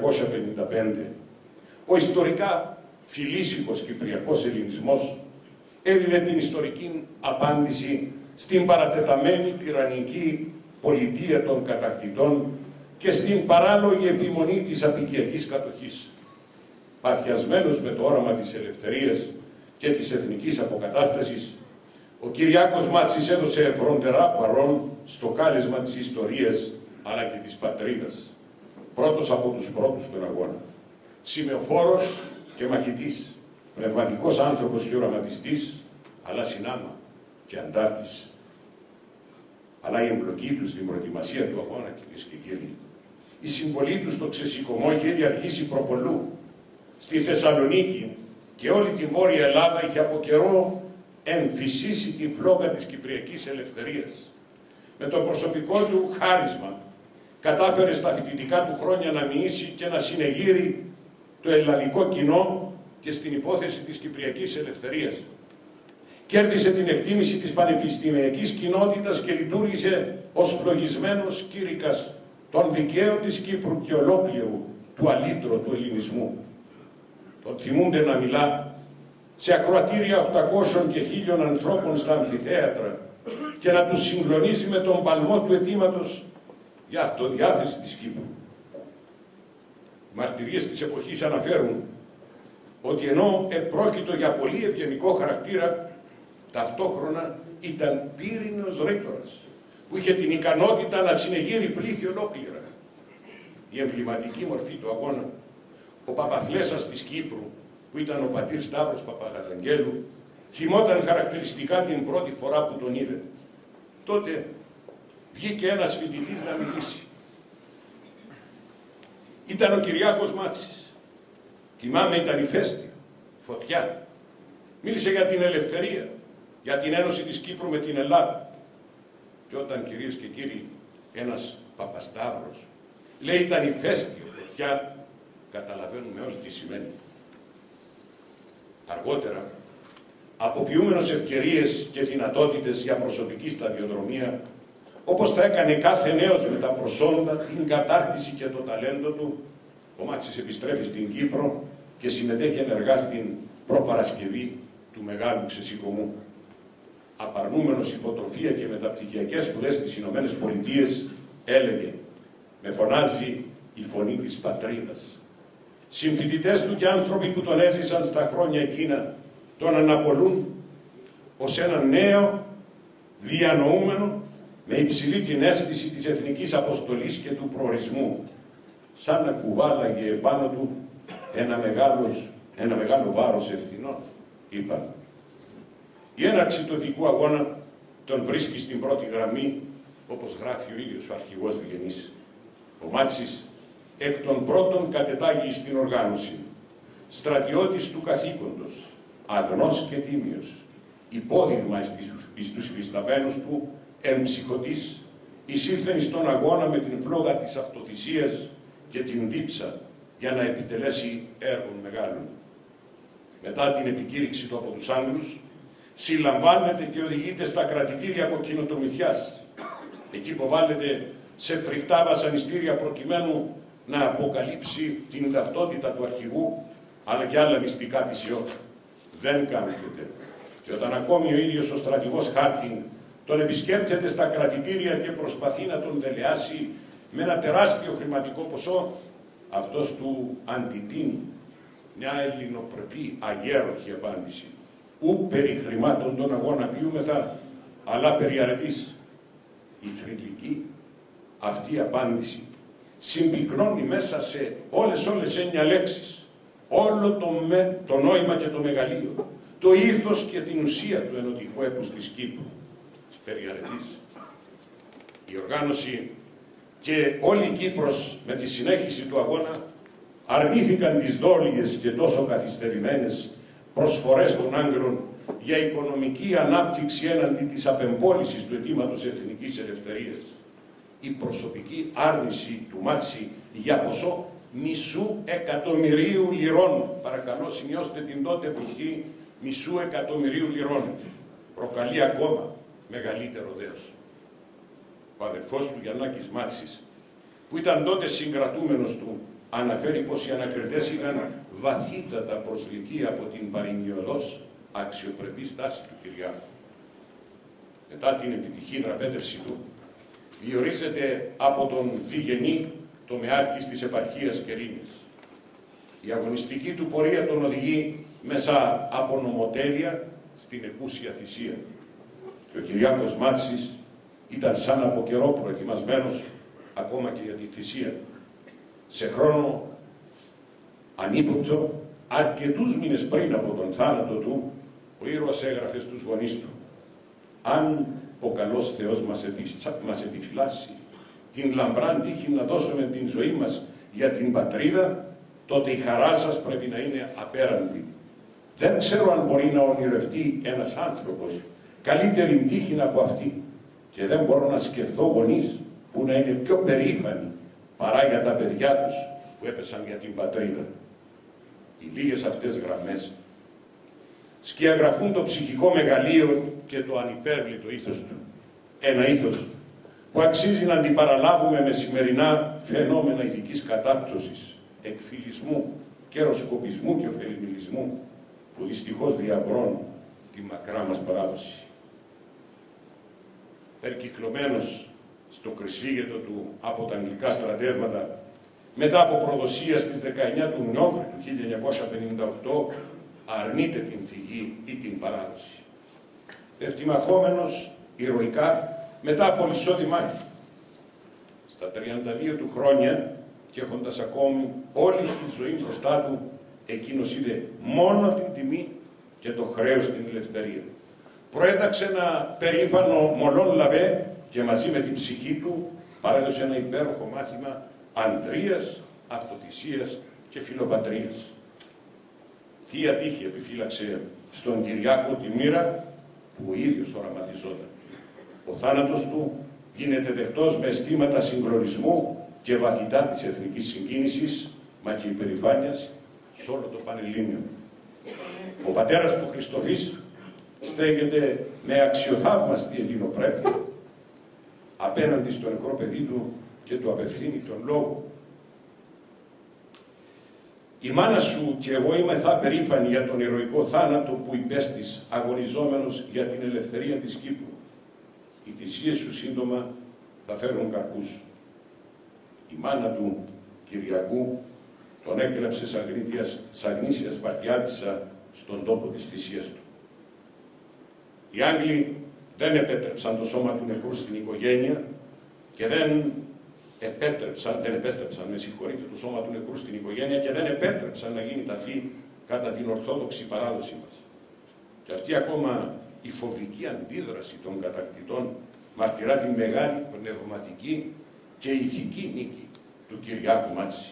1955, ο ιστορικά φιλήσυχος κυπριακός ελληνισμός έδινε την ιστορική απάντηση στην παρατεταμένη τυραννική πολιτεία των κατακτητών και στην παράλογη επιμονή της αποικιακής κατοχής. Παθιασμένος με το όραμα της ελευθερίας και της εθνικής αποκατάστασης, ο Κυριάκος Μάτσης έδωσε βροντερά παρόν στο κάλεσμα της ιστορίας αλλά και της πατρίδας. Πρώτος από τους πρώτους στον αγώνα. Σημεοφόρος και μαχητής, πνευματικός άνθρωπος και οραματιστής, αλλά συνάμα και αντάρτης. Αλλά η εμπλοκή του στην προετοιμασία του αγώνα, κυρίες και κύριοι, η συμβολή του στο ξεσηκωμό είχε ήδη αρχίσει προπολού. Στη Θεσσαλονίκη και όλη την Βόρεια Ελλάδα είχε από καιρό εμφυσίσει την φλόγα της κυπριακής ελευθερίας. Με το προσωπικό του χάρισμα κατάφερε στα φοιτητικά του χρόνια να μοιήσει και να συνεγείρει το ελλαδικό κοινό και στην υπόθεση της κυπριακής ελευθερίας. Κέρδισε την εκτίμηση της πανεπιστημιακής κοινότητας και λειτουργήσε ως φλογισμένος κήρυκας των δικαίων της Κύπρου και ολόκληρου του αλήτρου του ελληνισμού. Τον θυμούνται να μιλά σε ακροατήρια 800 και 1000 ανθρώπων στα αμφιθέατρα και να τους συγκλονίζει με τον παλμό του αιτήματος για αυτοδιάθεση της Κύπρου. Οι μαρτυρίες της εποχής αναφέρουν ότι ενώ επρόκειτο για πολύ ευγενικό χαρακτήρα, ταυτόχρονα ήταν πύρινος ρήτορας που είχε την ικανότητα να συνεγείρει πλήθη ολόκληρα. Η εμβληματική μορφή του αγώνα, ο Παπαθλέσσας της Κύπρου, που ήταν ο πατήρ Σταύρος Παπαγαλαγγέλου, θυμόταν χαρακτηριστικά την πρώτη φορά που τον είδε. Τότε βγήκε ένας φοιτητής να μιλήσει. Ήταν ο Κυριάκος Μάτσης. Θυμάμαι, ήταν ηφαίστειο, φωτιά. Μίλησε για την ελευθερία, για την ένωση της Κύπρου με την Ελλάδα. Και όταν, κυρίες και κύριοι, ένας Παπασταύρος λέει ήταν ηφαίστειο, φωτιά, καταλαβαίνουμε όλοι τι σημαίνει. Αργότερα, αποποιούμενος ευκαιρίες και δυνατότητες για προσωπική σταδιοδρομία, όπως θα έκανε κάθε νέος με τα προσόντα, την κατάρτιση και το ταλέντο του, ο Μάτσης επιστρέφει στην Κύπρο και συμμετέχει ενεργά στην προπαρασκευή του Μεγάλου Ξεσηκωμού. Απαρνούμενος υποτροφία και μεταπτυχιακές σπουδές στις Ηνωμένες Πολιτείες, έλεγε, με φωνάζει η φωνή της πατρίδας. Συμφοιτητές του και άνθρωποι που τον έζησαν στα χρόνια εκείνα τον αναπολούν ως έναν νέο διανοούμενο με υψηλή την αίσθηση της εθνικής αποστολής και του προορισμού, σαν να κουβάλαγε επάνω του ένα μεγάλο βάρος ευθυνών, είπαν. Η έναρξη του οδικού αγώνα τον βρίσκει στην πρώτη γραμμή, όπως γράφει ο ίδιος ο αρχηγός Διγενής. Ο Μάτσης εκ των πρώτων κατετάγει στην οργάνωση, στρατιώτης του καθήκοντος, αγνός και τίμιος, υπόδειγμα εις τους υφισταμένους του εμψυχωτής, εισήλθεν στον αγώνα με την φλόγα της αυτοθυσίας και την δίψα για να επιτελέσει έργων μεγάλων. Μετά την επικήρυξη του από τους Άγγλους, συλλαμβάνεται και οδηγείται στα κρατητήρια κοκκινοτομηθιάς. Εκεί υποβάλλεται σε φρικτά βασανιστήρια προκειμένου να αποκαλύψει την ταυτότητα του αρχηγού, αλλά και άλλα μυστικά της ΙΟΚ. Δεν κάνετε. Και όταν ακόμη ο ίδιος ο στρατηγός Χάρτινγκ τον επισκέπτεται στα κρατητήρια και προσπαθεί να τον δελεάσει με ένα τεράστιο χρηματικό ποσό, αυτός του αντιτείνει μια ελληνοπρεπή αγέροχη απάντηση. Ου περί χρημάτων των αγώνα ποιούμεθα, αλλά περί αρετής. Η θρυλική αυτή απάντηση συμπυκνώνει μέσα σε όλες 9 λέξεις όλο το νόημα και το μεγαλείο, το ήθος και την ουσία του ενωτικού έπους της Κύπρου. Περί αρετής. Η οργάνωση και όλη η Κύπρος με τη συνέχιση του αγώνα αρνήθηκαν τις δόλιες και τόσο καθυστερημένες προσφορές των Άγγλων για οικονομική ανάπτυξη έναντι της απεμπόλησης του αιτήματος εθνικής ελευθερίας. Η προσωπική άρνηση του Μάτση για ποσό $500.000 λιρών. Παρακαλώ σημειώστε την τότε εποχή, $500.000 λιρών. Προκαλεί ακόμα μεγαλύτερο δέος. Ο αδερφός του Γιαννάκης Μάτσης, που ήταν τότε συγκρατούμενος του, αναφέρει πως οι ανακριτές είχαν βαθύτατα προσβληθεί από την παροιμιωδώς αξιοπρεπή στάση του Κυριάκου. Μετά την επιτυχή δραπέτευση του, διορίζεται από τον Διγενή τομεάρχης της επαρχίας Κερίνης. Η αγωνιστική του πορεία τον οδηγεί μέσα από νομοτέλεια στην εκούσια θυσία. Και ο Κυριάκος Μάτσης ήταν σαν από καιρό προετοιμασμένος ακόμα και για τη θυσία. Σε χρόνο ανύποπτο, αρκετούς μήνες πριν από τον θάνατο του, ο ήρωας έγραφε στους γονείς του: «Αν ο καλός Θεός μας επιφυλάσσει την λαμπράν τύχη να δώσουμε την ζωή μας για την πατρίδα, τότε η χαρά σας πρέπει να είναι απέραντη. Δεν ξέρω αν μπορεί να ονειρευτεί ένας άνθρωπος καλύτερη τύχη από αυτή, και δεν μπορώ να σκεφτώ γονείς που να είναι πιο περήφανοι παρά για τα παιδιά τους που έπεσαν για την πατρίδα». Οι λίγες αυτές γραμμές σκιαγραφούν το ψυχικό μεγαλείο και το ανυπέρβλητο ήθος του. Ένα ήθος που αξίζει να αντιπαραλάβουμε με σημερινά φαινόμενα ηθικής κατάπτωσης, εκφυλισμού, καιροσκοπισμού και ωφελημιλισμού, που δυστυχώς διαβρώνουν τη μακρά μας παράδοση. Περικυκλωμένος στο κρυσφύγετο του από τα αγγλικά στρατεύματα, μετά από προδοσία στις 19 του Νοέμβρη του 1958, αρνείται την θυγή ή την παράδοση. Ευτυμαχόμενος ηρωικά μετά από λυσόδη μάχη, στα 32 του χρόνια και έχοντας ακόμη όλη τη ζωή μπροστά του, εκείνος είδε μόνο την τιμή και το χρέος στην ελευθερία. Προέταξε ένα περήφανο μολόν λαβέ και μαζί με την ψυχή του παρέδωσε ένα υπέροχο μάθημα ανδρείας, αυτοθυσίας και φιλοπατρίας. Τι ατύχη επιφύλαξε στον Κυριάκο τη μοίρα που ο ίδιος οραματιζόταν. Ο θάνατος του γίνεται δεκτός με αισθήματα συγκλονισμού και βαθυτά της εθνικής συγκίνησης, μα και υπερηφάνειας σε όλο το Πανελλήνιο. Ο πατέρας του Χριστοφής στέγεται με αξιοθαύμαστη ελληνοπρέπεια απέναντι στο νεκρό παιδί του και του απευθύνει τον λόγο. «Η μάνα σου και εγώ είμεθα περήφανοι για τον ηρωικό θάνατο που υπέστης αγωνιζόμενος για την ελευθερία της Κύπρου. Οι θυσίες σου σύντομα θα φέρουν καρπούς». Η μάνα του Κυριακού τον έκλεψε σαν γνήσια Σπαρτιάτισσα στον τόπο της θυσίας του. Οι Άγγλοι δεν επέτρεψαν το σώμα του νεκρού στην οικογένεια και δεν επέστρεψαν το σώμα του νεκρού στην οικογένεια και δεν επέτρεψαν να γίνει ταφή κατά την ορθόδοξη παράδοση μας. Και αυτή ακόμα η φοβική αντίδραση των κατακτητών μαρτυρά τη μεγάλη πνευματική και ηθική νίκη του Κυριάκου Μάτση.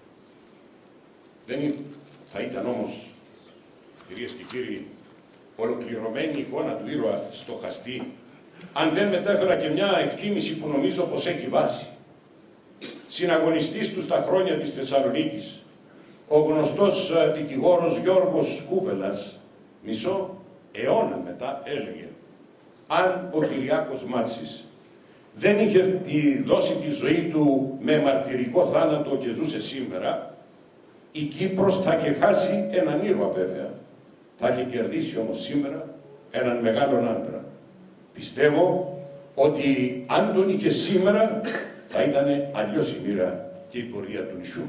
Δεν θα ήταν όμως, κυρίες και κύριοι, ολοκληρωμένη εικόνα του ήρωα στοχαστή, αν δεν μετέφερα και μια εκτίμηση που νομίζω πως έχει βάση. Συναγωνιστής του στα χρόνια της Θεσσαλονίκης, ο γνωστός δικηγόρος Γιώργος Κούβελας, μισό αιώνα μετά έλεγε: αν ο Κυριάκος Μάτσης δεν είχε δώσει τη ζωή του με μαρτυρικό θάνατο και ζούσε σήμερα, η Κύπρος θα είχε χάσει έναν ήρωα βέβαια. Θα είχε κερδίσει όμως σήμερα έναν μεγάλον άντρα. Πιστεύω ότι αν τον είχε σήμερα θα ήταν αλλιώς η μοίρα και η πορεία του νησιού.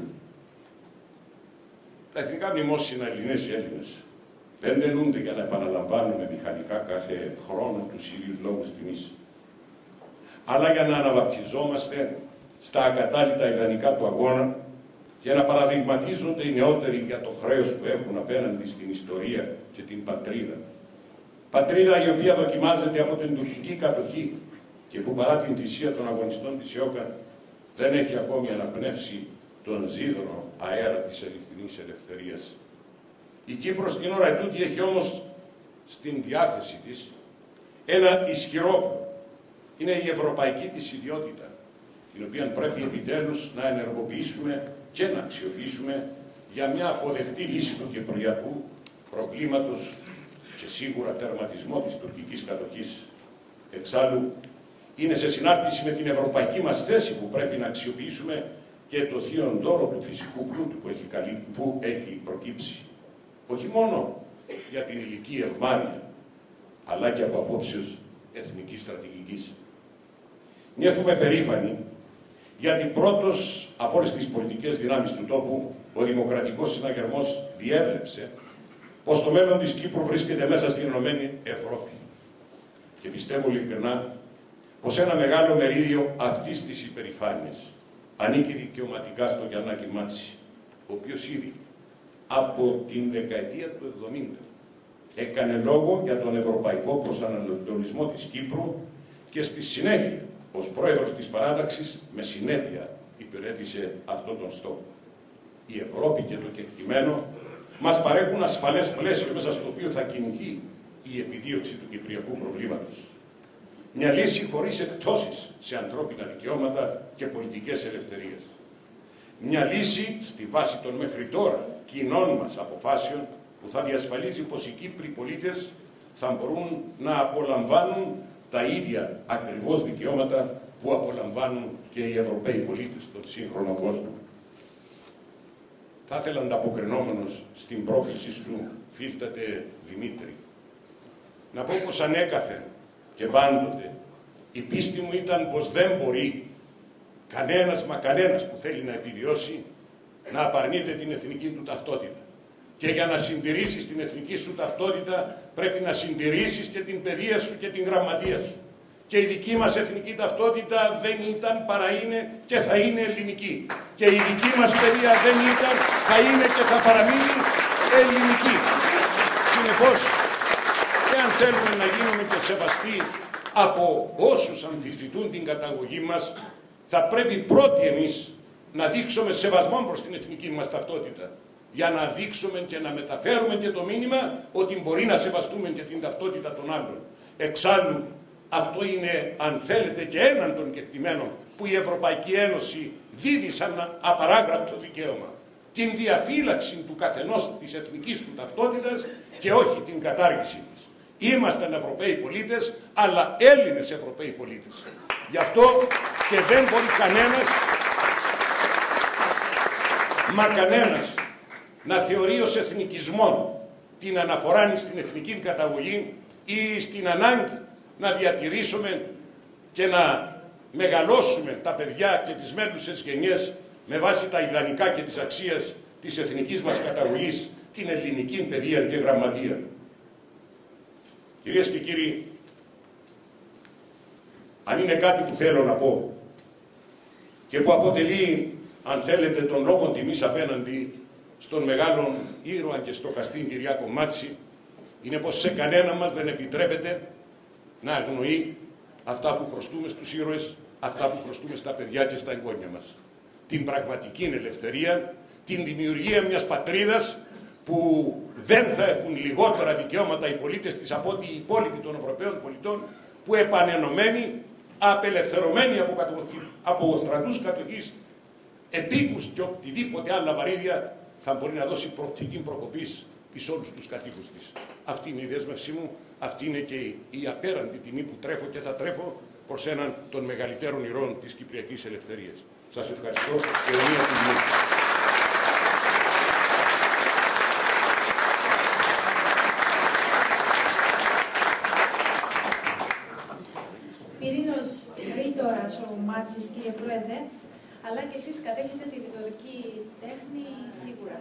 Τα εθνικά μνημόσυνα Ελληνές και Έλληνες δεν τελούνται για να επαναλαμβάνουμε μηχανικά κάθε χρόνο τους ίδιους λόγους τιμής, αλλά για να αναβαπτιζόμαστε στα ακατάλητα ιδανικά του αγώνα και να παραδειγματίζονται οι νεότεροι για το χρέος που έχουν απέναντι στην ιστορία και την πατρίδα. Πατρίδα η οποία δοκιμάζεται από την τουρκική κατοχή και που παρά την θυσία των αγωνιστών της ΙΟΚΑ δεν έχει ακόμη αναπνεύσει τον ζίδρο αέρα της αληθινής ελευθερίας. Η Κύπρος την ώρα ετούτη έχει όμως στην διάθεση της ένα ισχυρό, είναι η ευρωπαϊκή της ιδιότητα, την οποία πρέπει επιτέλους να ενεργοποιήσουμε και να αξιοποιήσουμε για μια αποδεκτή λύση του κυπριακού προβλήματος και σίγουρα τερματισμό της τουρκικής κατοχής. Εξάλλου, είναι σε συνάρτηση με την ευρωπαϊκή μας θέση που πρέπει να αξιοποιήσουμε και το θείον δώρο του φυσικού πλούτου που έχει προκύψει. Όχι μόνο για την ηλική ευμάρεια, αλλά και από απόψεως εθνικής στρατηγικής. Νιώθουμε περήφανοι γιατί πρώτος από όλες τις πολιτικές δυνάμεις του τόπου, ο Δημοκρατικός Συναγερμός διέβλεψε πως το μέλλον της Κύπρου βρίσκεται μέσα στην Ενωμένη Ευρώπη. Και πιστεύω ειλικρινά πως ένα μεγάλο μερίδιο αυτής της υπερηφάνειας ανήκει δικαιωματικά στο Γιαννάκη Μάτση, ο οποίος ήδη από την δεκαετία του 70 έκανε λόγο για τον ευρωπαϊκό προσανατολισμό της Κύπρου και στη συνέχεια ως πρόεδρος της παράταξης με συνέπεια υπηρέτησε αυτόν τον στόχο. Η Ευρώπη και το κεκτημένο μας παρέχουν ασφαλές πλαίσιο μέσα στο οποίο θα κινηθεί η επιδίωξη του κυπριακού προβλήματος. Μια λύση χωρίς εκπτώσεις σε ανθρώπινα δικαιώματα και πολιτικές ελευθερίες. Μια λύση στη βάση των μέχρι τώρα κοινών μας αποφάσεων που θα διασφαλίζει πως οι Κύπροι πολίτες θα μπορούν να απολαμβάνουν τα ίδια ακριβώς δικαιώματα που απολαμβάνουν και οι Ευρωπαίοι πολίτες στον σύγχρονο κόσμο. Θα ήθελα ανταποκρινόμενος στην πρόκληση σου, φίλτατε Δημήτρη, να πω πως ανέκαθεν και πάντοτε η πίστη μου ήταν πως δεν μπορεί κανένας που θέλει να επιβιώσει να απαρνείται την εθνική του ταυτότητα. Και για να συντηρήσεις την εθνική σου ταυτότητα πρέπει να συντηρήσεις και την παιδεία σου και την γραμματεία σου. Και η δική μας εθνική ταυτότητα δεν ήταν, παρά είναι και θα είναι ελληνική. Και η δική μας παιδεία δεν ήταν, θα είναι και θα παραμείνει ελληνική. Συνεπώς, εάν θέλουμε να γίνουμε και σεβαστοί από όσους αμφισβητούν την καταγωγή μας, θα πρέπει πρώτοι εμείς να δείξουμε σεβασμό προς την εθνική μας ταυτότητα, για να δείξουμε και να μεταφέρουμε και το μήνυμα ότι μπορεί να σεβαστούμε και την ταυτότητα των άλλων. Εξάλλου, αυτό είναι, αν θέλετε, και έναν των κεκτημένων που η Ευρωπαϊκή Ένωση δίδει σαν απαράγραπτο δικαίωμα. Την διαφύλαξη του καθενός της εθνικής του ταυτότητας και όχι την κατάργησή της. Είμαστε Ευρωπαίοι πολίτες, αλλά Έλληνες Ευρωπαίοι πολίτες. Γι' αυτό και δεν μπορεί κανένας να θεωρεί ως εθνικισμόν την αναφορά στην εθνική καταγωγή ή στην ανάγκη να διατηρήσουμε και να μεγαλώσουμε τα παιδιά και τις μέλουσες γενιές με βάση τα ιδανικά και τις αξίες της εθνικής μας καταγωγής, την ελληνική παιδεία και γραμματεία. Κυρίες και κύριοι, αν είναι κάτι που θέλω να πω και που αποτελεί, αν θέλετε, τον λόγο τιμής απέναντι στον μεγάλον ήρωα και στοχαστή Κυριάκο Μάτση, είναι πως σε κανένα μας δεν επιτρέπεται να αγνοεί αυτά που χρωστούμε στους ήρωες, αυτά που χρωστούμε στα παιδιά και στα εγγόνια μας. Την πραγματική ελευθερία, την δημιουργία μιας πατρίδας που δεν θα έχουν λιγότερα δικαιώματα οι πολίτες της από ότι οι υπόλοιποι των Ευρωπαίων πολιτών, που επανενωμένοι, απελευθερωμένοι από στρατούς κατοχής, επίκους και οτιδήποτε άλλα βαρύδια, θα μπορεί να δώσει προοπτική προκοπής εις όλους τους κατοίκους της. Αυτή είναι η δέσμευσή μου, αυτή είναι και η απέραντη τιμή που τρέφω και θα τρέφω προς έναν των μεγαλύτερων ηρώων της Κυπριακής ελευθερίας. Σας ευχαριστώ και αιωνία τιμή. Πυρήνος ρήτορας ο Μάτσης, κύριε Πρόεδρε, αλλά και εσείς κατέχετε τη ρητορική τέχνη σίγουρα.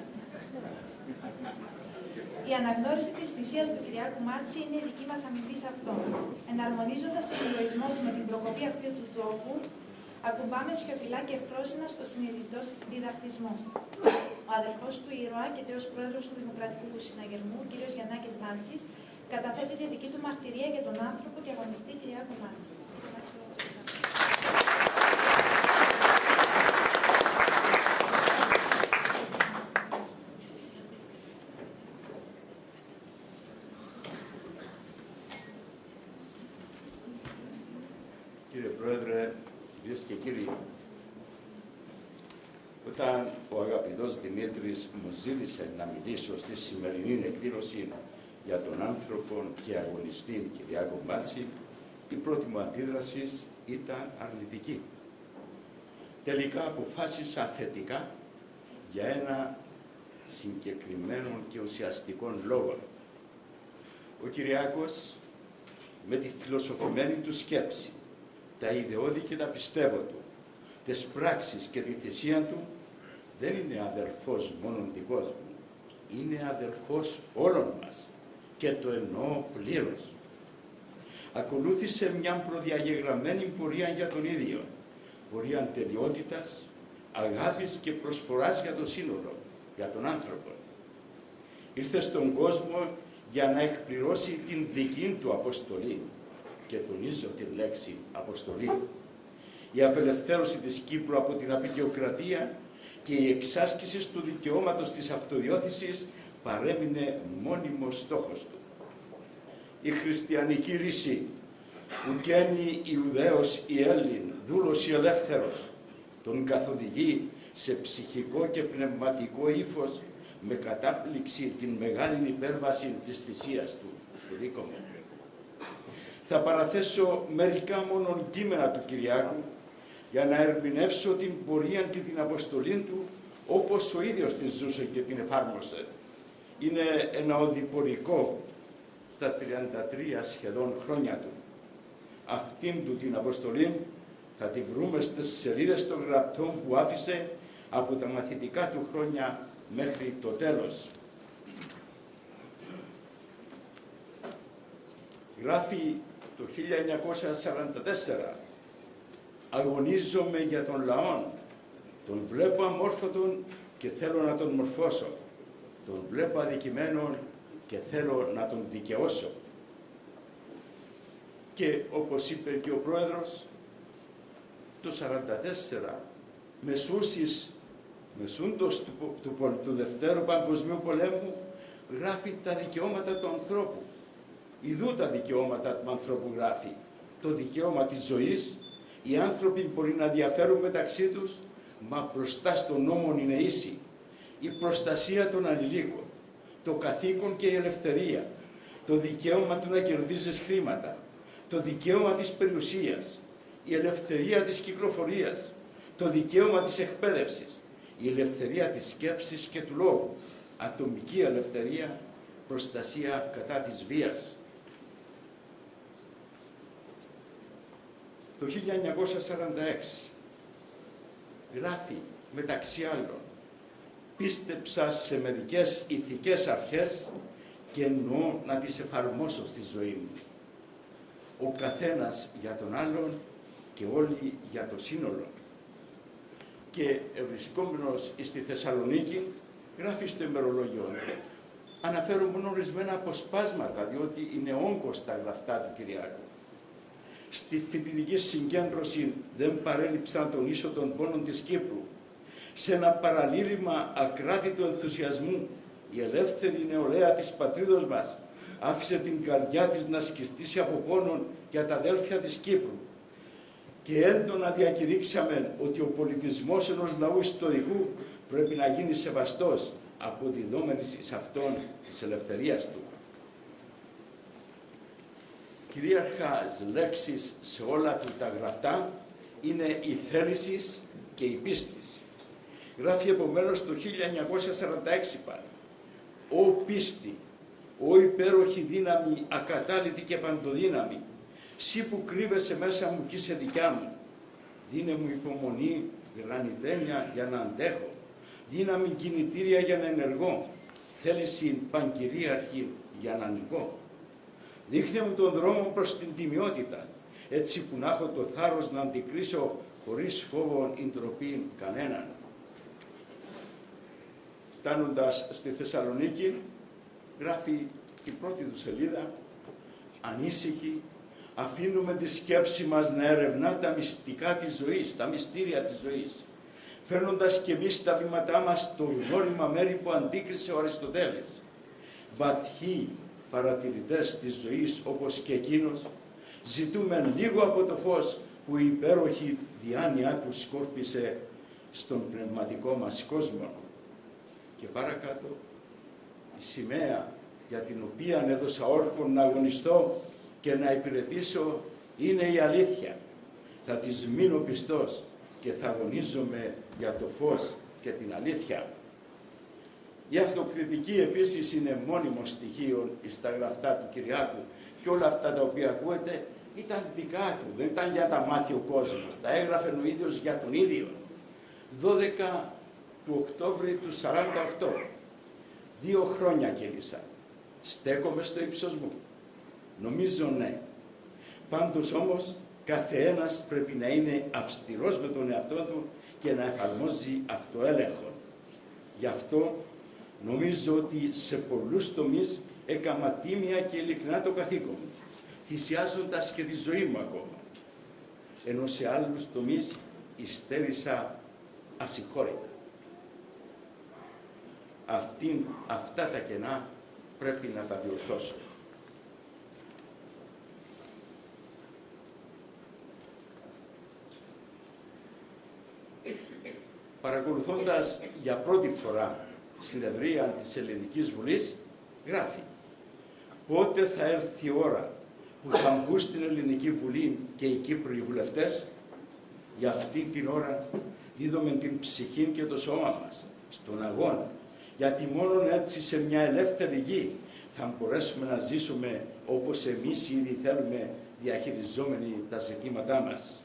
Η αναγνώριση της θυσίας του Κυριάκου Μάτση είναι η δική μας αμοιβή σε αυτό. Εναρμονίζοντας τον ηρωισμό του με την προκοπή αυτή του τόπου, ακουμπάμε σιωπηλά και φρόσινα στο συνειδητό διδακτισμό. Ο αδελφός του ήρωα και τέος πρόεδρος του Δημοκρατικού Συναγερμού, κ. Γιαννάκης Μάτσης, καταθέτει τη δική του μαρτυρία για τον άνθρωπο και αγωνιστή Κυριάκο Μάτση. Κύριε Πρόεδρε, κυρίες και κύριοι, όταν ο αγαπητός Δημήτρης μου ζήτησε να μιλήσω στη σημερινή εκδήλωση για τον άνθρωπο και αγωνιστή Κυριάκο Μπάτση, η πρώτη μου αντίδραση ήταν αρνητική. Τελικά αποφάσισα θετικά για ένα συγκεκριμένο και ουσιαστικό λόγο. Ο Κυριάκος, με τη φιλοσοφημένη του σκέψη, τα ιδεώδη και τα πιστεύω του, τις πράξεις και τη θυσία του, δεν είναι αδερφός μόνον δικός μου, είναι αδερφός όλων μας και το εννοώ πλήρως. Ακολούθησε μια προδιαγεγραμμένη πορεία για τον ίδιο, πορεία τελειότητας, αγάπης και προσφοράς για το σύνολο, για τον άνθρωπο. Ήρθε στον κόσμο για να εκπληρώσει την δική του αποστολή, και τονίζω τη λέξη αποστολή, η απελευθέρωση της Κύπρου από την αποικιοκρατία και η εξάσκηση του δικαιώματος της αυτοδιώθησης παρέμεινε μόνιμος στόχος του. Η χριστιανική ρίση, ουκένει Ιουδαίος ή Έλλην, δούλος ή ελεύθερος, τον καθοδηγεί σε ψυχικό και πνευματικό ύφος με κατάπληξη την μεγάλη υπέρβαση της θυσίας του στο δίκο μου. Θα παραθέσω μερικά μόνον κείμενα του Κυριάκου για να ερμηνεύσω την πορεία και την αποστολή του όπως ο ίδιος την ζούσε και την εφάρμοσε. Είναι ένα οδηπορικό στα 33 σχεδόν χρόνια του. Αυτήν του την αποστολή θα τη βρούμε στις σελίδες των γραπτών που άφησε από τα μαθητικά του χρόνια μέχρι το τέλος. Γράφει το 1944, αγωνίζομαι για τον λαό, τον βλέπω αμόρφωτον και θέλω να τον μορφώσω, τον βλέπω αδικημένον και θέλω να τον δικαιώσω. Και όπως είπε και ο Πρόεδρος, το 1944, μεσούντος του Δευτέρου Παγκοσμίου Πολέμου, γράφει τα δικαιώματα του ανθρώπου. Ιδού τα δικαιώματα του ανθρώπου γράφει. Το δικαίωμα της ζωής, οι άνθρωποι μπορεί να διαφέρουν μεταξύ τους, μα μπροστά στον νόμο είναι ίσοι. Η προστασία των ανηλίκων, το καθήκον και η ελευθερία, το δικαίωμα του να κερδίζεις χρήματα, το δικαίωμα της περιουσίας, η ελευθερία της κυκλοφορίας, το δικαίωμα της εκπαίδευσης, η ελευθερία της σκέψης και του λόγου, ατομική ελευθερία, προστασία κατά της βίας. Το 1946 γράφει μεταξύ άλλων, πίστεψα σε μερικές ηθικές αρχές και εννοώ να τις εφαρμόσω στη ζωή μου. Ο καθένας για τον άλλον και όλοι για το σύνολο. Και ευρισκόμενος στη Θεσσαλονίκη γράφει στο ημερολόγιο. Αναφέρω μόνο ορισμένα αποσπάσματα, διότι είναι όγκος τα γραφτά του Κυριάκου. Στη φοιτητική συγκέντρωση δεν παρέλειψαν τον ίσο των πόνων της Κύπρου. Σε ένα παραλήρημα ακράτητου ενθουσιασμού, η ελεύθερη νεολαία της πατρίδος μας άφησε την καρδιά της να σκιστήσει από πόνον για τα αδέλφια της Κύπρου. Και έντονα διακηρύξαμε ότι ο πολιτισμός ενός λαού ιστορικού πρέπει να γίνει σεβαστός, αποδιδόμενης εις αυτόν της ελευθερίας του. Κυρίαρχα λέξεις σε όλα του τα γραφτά είναι η θέληση και η πίστη. Γράφει επομένως το 1946 πάλι. «Ω πίστη, ω υπέροχη δύναμη, ακατάλητη και παντοδύναμη, σύ που κρύβεσαι μέσα μου κι είσαι δικιά μου, δίνε μου υπομονή γρανιτένια για να αντέχω, δύναμη κινητήρια για να ενεργώ, θέληση πανκυρίαρχη για να νικώ. Δείχνε μου τον δρόμο προς την τιμιότητα, έτσι που να έχω το θάρρος να αντικρίσω χωρίς φόβο ή ντροπή κανέναν». Φτάνοντας στη Θεσσαλονίκη, γράφει την πρώτη του σελίδα, ανήσυχη, αφήνουμε τη σκέψη μας να ερευνά τα μυστικά της ζωής, τα μυστήρια της ζωής, φέρνοντας και εμείς τα βήματά μας στο γνώριμα μέρη που αντίκρισε ο Αριστοτέλης. Βαθιοί παρατηρητές της ζωής όπως και εκείνος, ζητούμε λίγο από το φως που που η υπέροχη διάνοιά του σκόρπισε στον πνευματικό μας κόσμο. Και παρακάτω, η σημαία για την οποία έδωσα όρκον να αγωνιστώ και να υπηρετήσω είναι η αλήθεια. Θα της μείνω πιστός και θα αγωνίζομαι για το φως και την αλήθεια. Η αυτοκριτική επίσης είναι μόνιμο στοιχείο στα γραφτά του Κυριάκου και όλα αυτά τα οποία ακούετε ήταν δικά του, δεν ήταν για τα μάθει ο κόσμος, τα έγραφε ο ίδιος για τον ίδιο. 12 του Οκτώβρη του 48, 2 χρόνια κύλησα. Στέκομαι στο ύψος μου? Νομίζω ναι. Πάντως όμως κάθε ένας πρέπει να είναι αυστηρός με τον εαυτό του και να εφαρμόζει αυτοέλεγχο. Γι' αυτό νομίζω ότι σε πολλούς τομείς έκαμα τίμια και ειλικρινά το καθήκον μου, θυσιάζοντας και τη ζωή μου ακόμα, ενώ σε άλλους τομείς υστέρησα ασυγχώρητα. Αυτά τα κενά πρέπει να τα διορθώσω. Παρακολουθώντας για πρώτη φορά συνεδρία της Ελληνικής Βουλής, γράφει: πότε θα έρθει η ώρα που θα μπουν στην Ελληνική Βουλή και οι Κύπριοι βουλευτές? Για αυτή την ώρα δίδουμε την ψυχή και το σώμα μας στον αγώνα, γιατί μόνο έτσι σε μια ελεύθερη γη θα μπορέσουμε να ζήσουμε όπως εμείς ήδη θέλουμε, διαχειριζόμενοι τα ζητήματά μας.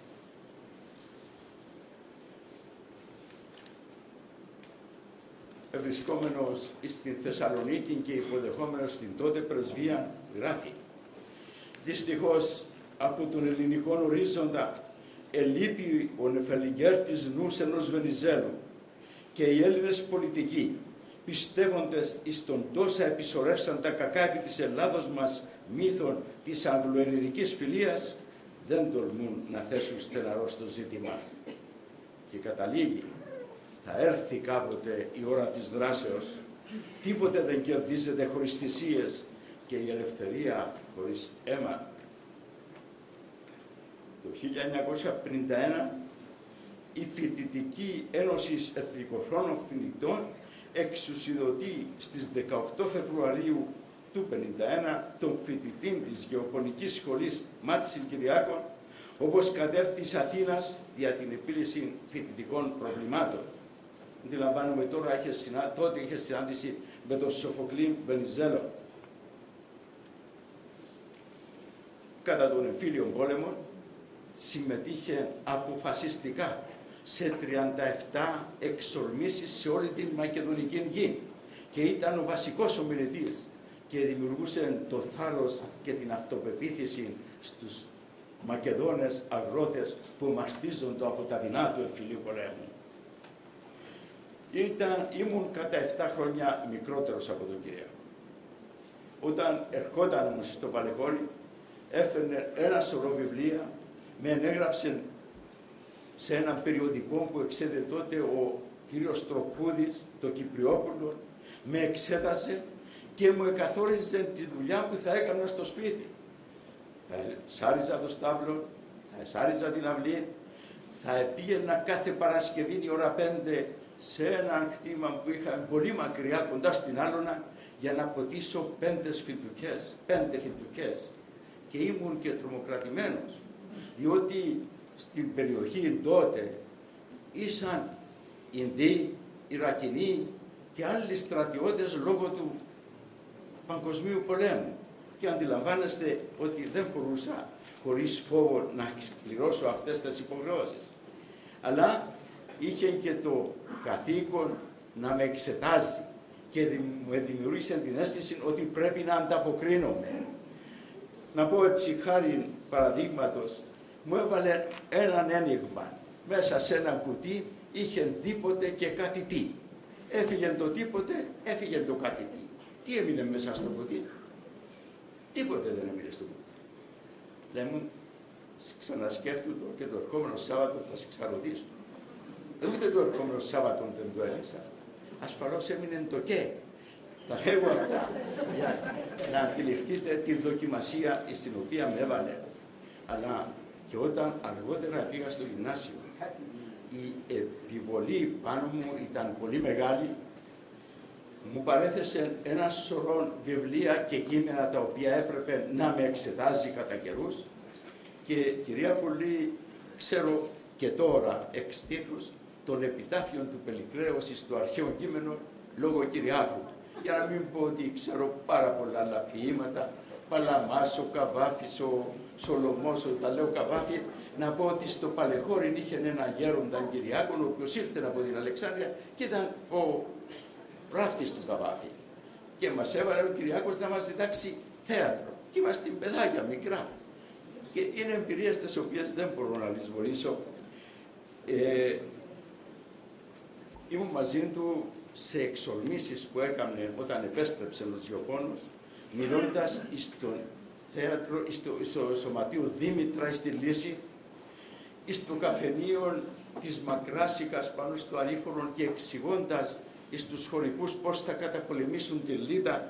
Βρισκόμενος στην Θεσσαλονίκη και υποδεχόμενος στην τότε πρεσβεία, γράφει: δυστυχώς από τον ελληνικό ορίζοντα ελείπει ο νεφελιγέρτης νους ενός Βενιζέλου και οι Έλληνες πολιτικοί, πιστεύοντες εις τον τόσα επισορεύσαν τα κακά επί της Ελλάδος μας μύθων της αγγλοελληνικής φιλίας, δεν τολμούν να θέσουν στεναρό στο ζήτημα. Και καταλήγει: θα έρθει κάποτε η ώρα της δράσεως, τίποτε δεν κερδίζεται χωρίς θυσίες και η ελευθερία χωρίς αίμα. Το 1951 η Φοιτητική Ένωση Εθνικοφρόνων Φοιτητών εξουσιοδοτεί στις 18 Φεβρουαρίου του 1951 τον φοιτητή της Γεωπονικής Σχολής Μάτσιν Κυριάκων, όπως κατέρθει της Αθήνας για την επίλυση φοιτητικών προβλημάτων. Αντιλαμβάνομαι τώρα, τότε είχε συνάντηση με τον Σοφοκλή Βενιζέλο. Κατά τον εμφύλιο πόλεμο συμμετείχε αποφασιστικά σε 37 εξορμήσεις σε όλη την Μακεδονική γη και ήταν ο βασικός ομιλητής και δημιουργούσε το θάρρος και την αυτοπεποίθηση στους Μακεδόνες αγρότες που μαστίζονται από τα δεινά του εμφυλίου πολέμου. Ήμουν κατά 7 χρόνια μικρότερος από τον Κυριάκο. Όταν ερχόταν όμως στο Παλαιχώρι, έφερνε ένα σωρό βιβλία, με ενέγραψε σε ένα περιοδικό που εξέδε τότε ο κύριος Τροκούδης, το Κυπριόπουλο, με εξέτασε και μου εκαθόριζε τη δουλειά που θα έκανα στο σπίτι. Θα σάριζα το στάβλο, θα σάριζα την αυλή, θα πήγαινα κάθε Παρασκευή η ώρα 5 σε ένα κτήμα που είχα πολύ μακριά κοντά στην Άλωνα για να ποτίσω 5 φυτουκές. Και ήμουν και τρομοκρατημένος, διότι στην περιοχή τότε ήσαν Ινδοί, Ιρακινοί και άλλοι στρατιώτες λόγω του παγκοσμίου πολέμου. Και αντιλαμβάνεστε ότι δεν μπορούσα χωρίς φόβο να εκπληρώσω αυτές τις υποχρεώσεις. Αλλά είχε και το καθήκον να με εξετάζει και μου δημιούργησε την αίσθηση ότι πρέπει να ανταποκρίνομαι. Να πω έτσι χάρη παραδείγματος, μου έβαλε έναν ένιγμα. Μέσα σε ένα κουτί είχε τίποτε και κάτι τι. Έφυγε το τίποτε, έφυγε το κάτι τι. Τι έμεινε μέσα στο κουτί? Τίποτε δεν έμεινε στο κουτί. Λέει μου, ξανασκέφτου το και το ερχόμενο Σάββατο θα σε ξαρωτήσω. Ούτε το ερχόμενο Σάββατο δεν το έλυσα. Ασφαλώς έμεινε το και. Τα λέγω αυτά για να αντιληφθείτε τη δοκιμασία στην οποία με έβαλε. Αλλά Και όταν αργότερα πήγα στο γυμνάσιο, η επιβολή πάνω μου ήταν πολύ μεγάλη. Μου παρέθεσε ένα σωρό βιβλία και κείμενα τα οποία έπρεπε να με εξετάζει κατά καιρούς. Και κυρία Πολύ, ξέρω και τώρα εξ τύχους των επιτάφιων του Πελικρέως στο αρχαίο κείμενο λόγω Κυριάκου. Για να μην πω ότι ξέρω πάρα πολλά άλλα ποίηματα, Παλαμάς, ο Καβάφης, ο Σολωμός, τα λέω Καβάφη, να πω ότι στο Παλαιχώριν είχε ένα γέροντα Κυριάκον, ο οποίος ήρθε από την Αλεξάνδρεια και ήταν ο ράφτης του Καβάφη. Και μας έβαλε ο Κυριάκος να μας διδάξει θέατρο. Και είμαστε παιδάκια μικρά. Και είναι εμπειρίες τις οποίες δεν μπορώ να λησμονήσω. Ήμουν μαζί του σε εξορμήσεις που έκανε όταν επέστρεψε ο Ζιοπόνος, μιλώντας στο θέατρο, στο σωματείο Δήμητρα στη Λύση, στο καφενείο της Μακράσικας πάνω στο Ανήφορο και εξηγώντας στους χωρικούς πώς θα καταπολεμήσουν τη λίτα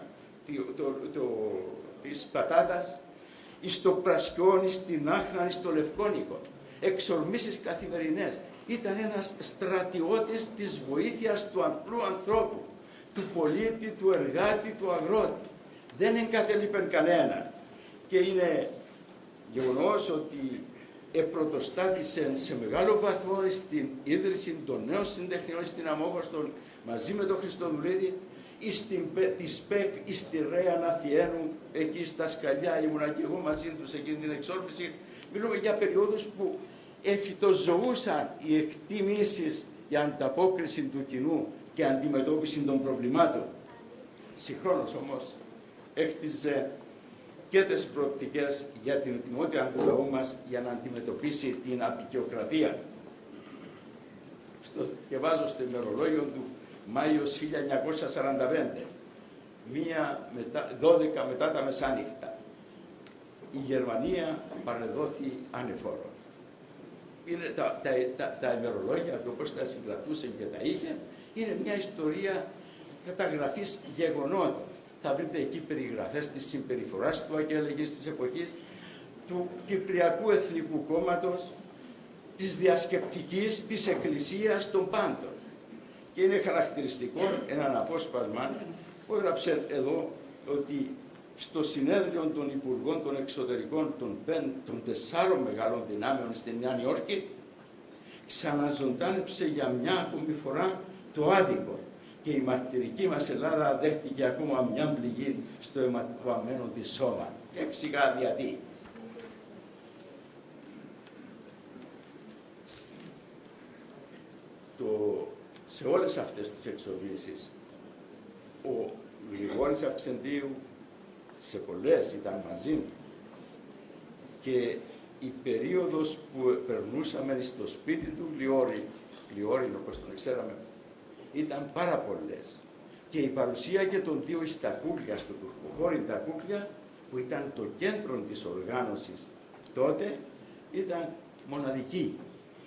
της πατάτας, στο Πρασκιόνι, στην Άχνα, στο Λευκόνικο. Εξορμήσεις καθημερινές. Ήταν ένας στρατιώτης της βοήθειας του απλού ανθρώπου, του πολίτη, του εργάτη, του αγρότη. Δεν εγκατέλειπεν κανένα. Και είναι γεγονός ότι επρωτοστάτησε σε μεγάλο βαθμό στην ίδρυση των νέων συντεχνιών στην Αμόχωστον μαζί με τον Χριστοδουλίδη, τη ΣΠΕΚ, στη Ρέα Αθιένου, εκεί στα σκαλιά ήμουνα και εγώ μαζί τους εκείνη την εξόρμηση. Μιλούμε για περιόδους που εφυτοζωούσαν οι εκτιμήσεις για ανταπόκριση του κοινού και αντιμετώπιση των προβλημάτων. Συγχρόνως όμως έχτιζε και τις προοπτικές για την ετοιμότητα του λαού μας για να αντιμετωπίσει την αποικιοκρατία. Διαβάζω στο ημερολόγιο του Μάιος 1945, 12 μετά τα μεσάνυχτα, η Γερμανία παρεδόθη ανεφόρον. Είναι τα ημερολόγια, το πώς τα συγκρατούσε και τα είχε, είναι μια ιστορία καταγραφής γεγονότων. Θα βρείτε εκεί περιγραφές της συμπεριφοράς του Αγγέλεγης της εποχής, του Κυπριακού Εθνικού Κόμματος, της διασκεπτικής, της Εκκλησίας, των πάντων. Και είναι χαρακτηριστικό έναν απόσπασμα που έγραψε εδώ ότι στο συνέδριο των Υπουργών των Εξωτερικών των 4 μεγάλων δυνάμεων στην Νέα Υόρκη ξαναζωντάνεψε για μια ακόμη φορά το άδικο και η μαρτυρική μας Ελλάδα δέχτηκε ακόμα μια πληγή στο αιματικοαμένο της σώμα. Και εξηγά γιατί. Σε όλες αυτές τις εξορμήσεις ο Γρηγόρης Αυξεντίου σε πολλές ήταν μαζί του και η περίοδος που περνούσαμε στο σπίτι του Λιόρι όπως τον ξέραμε, ήταν πάρα πολλές και η παρουσία και των 2 στα κούκλια, στο τουρκοχώρι τα κούκλια που ήταν το κέντρο της οργάνωσης τότε, ήταν μοναδική.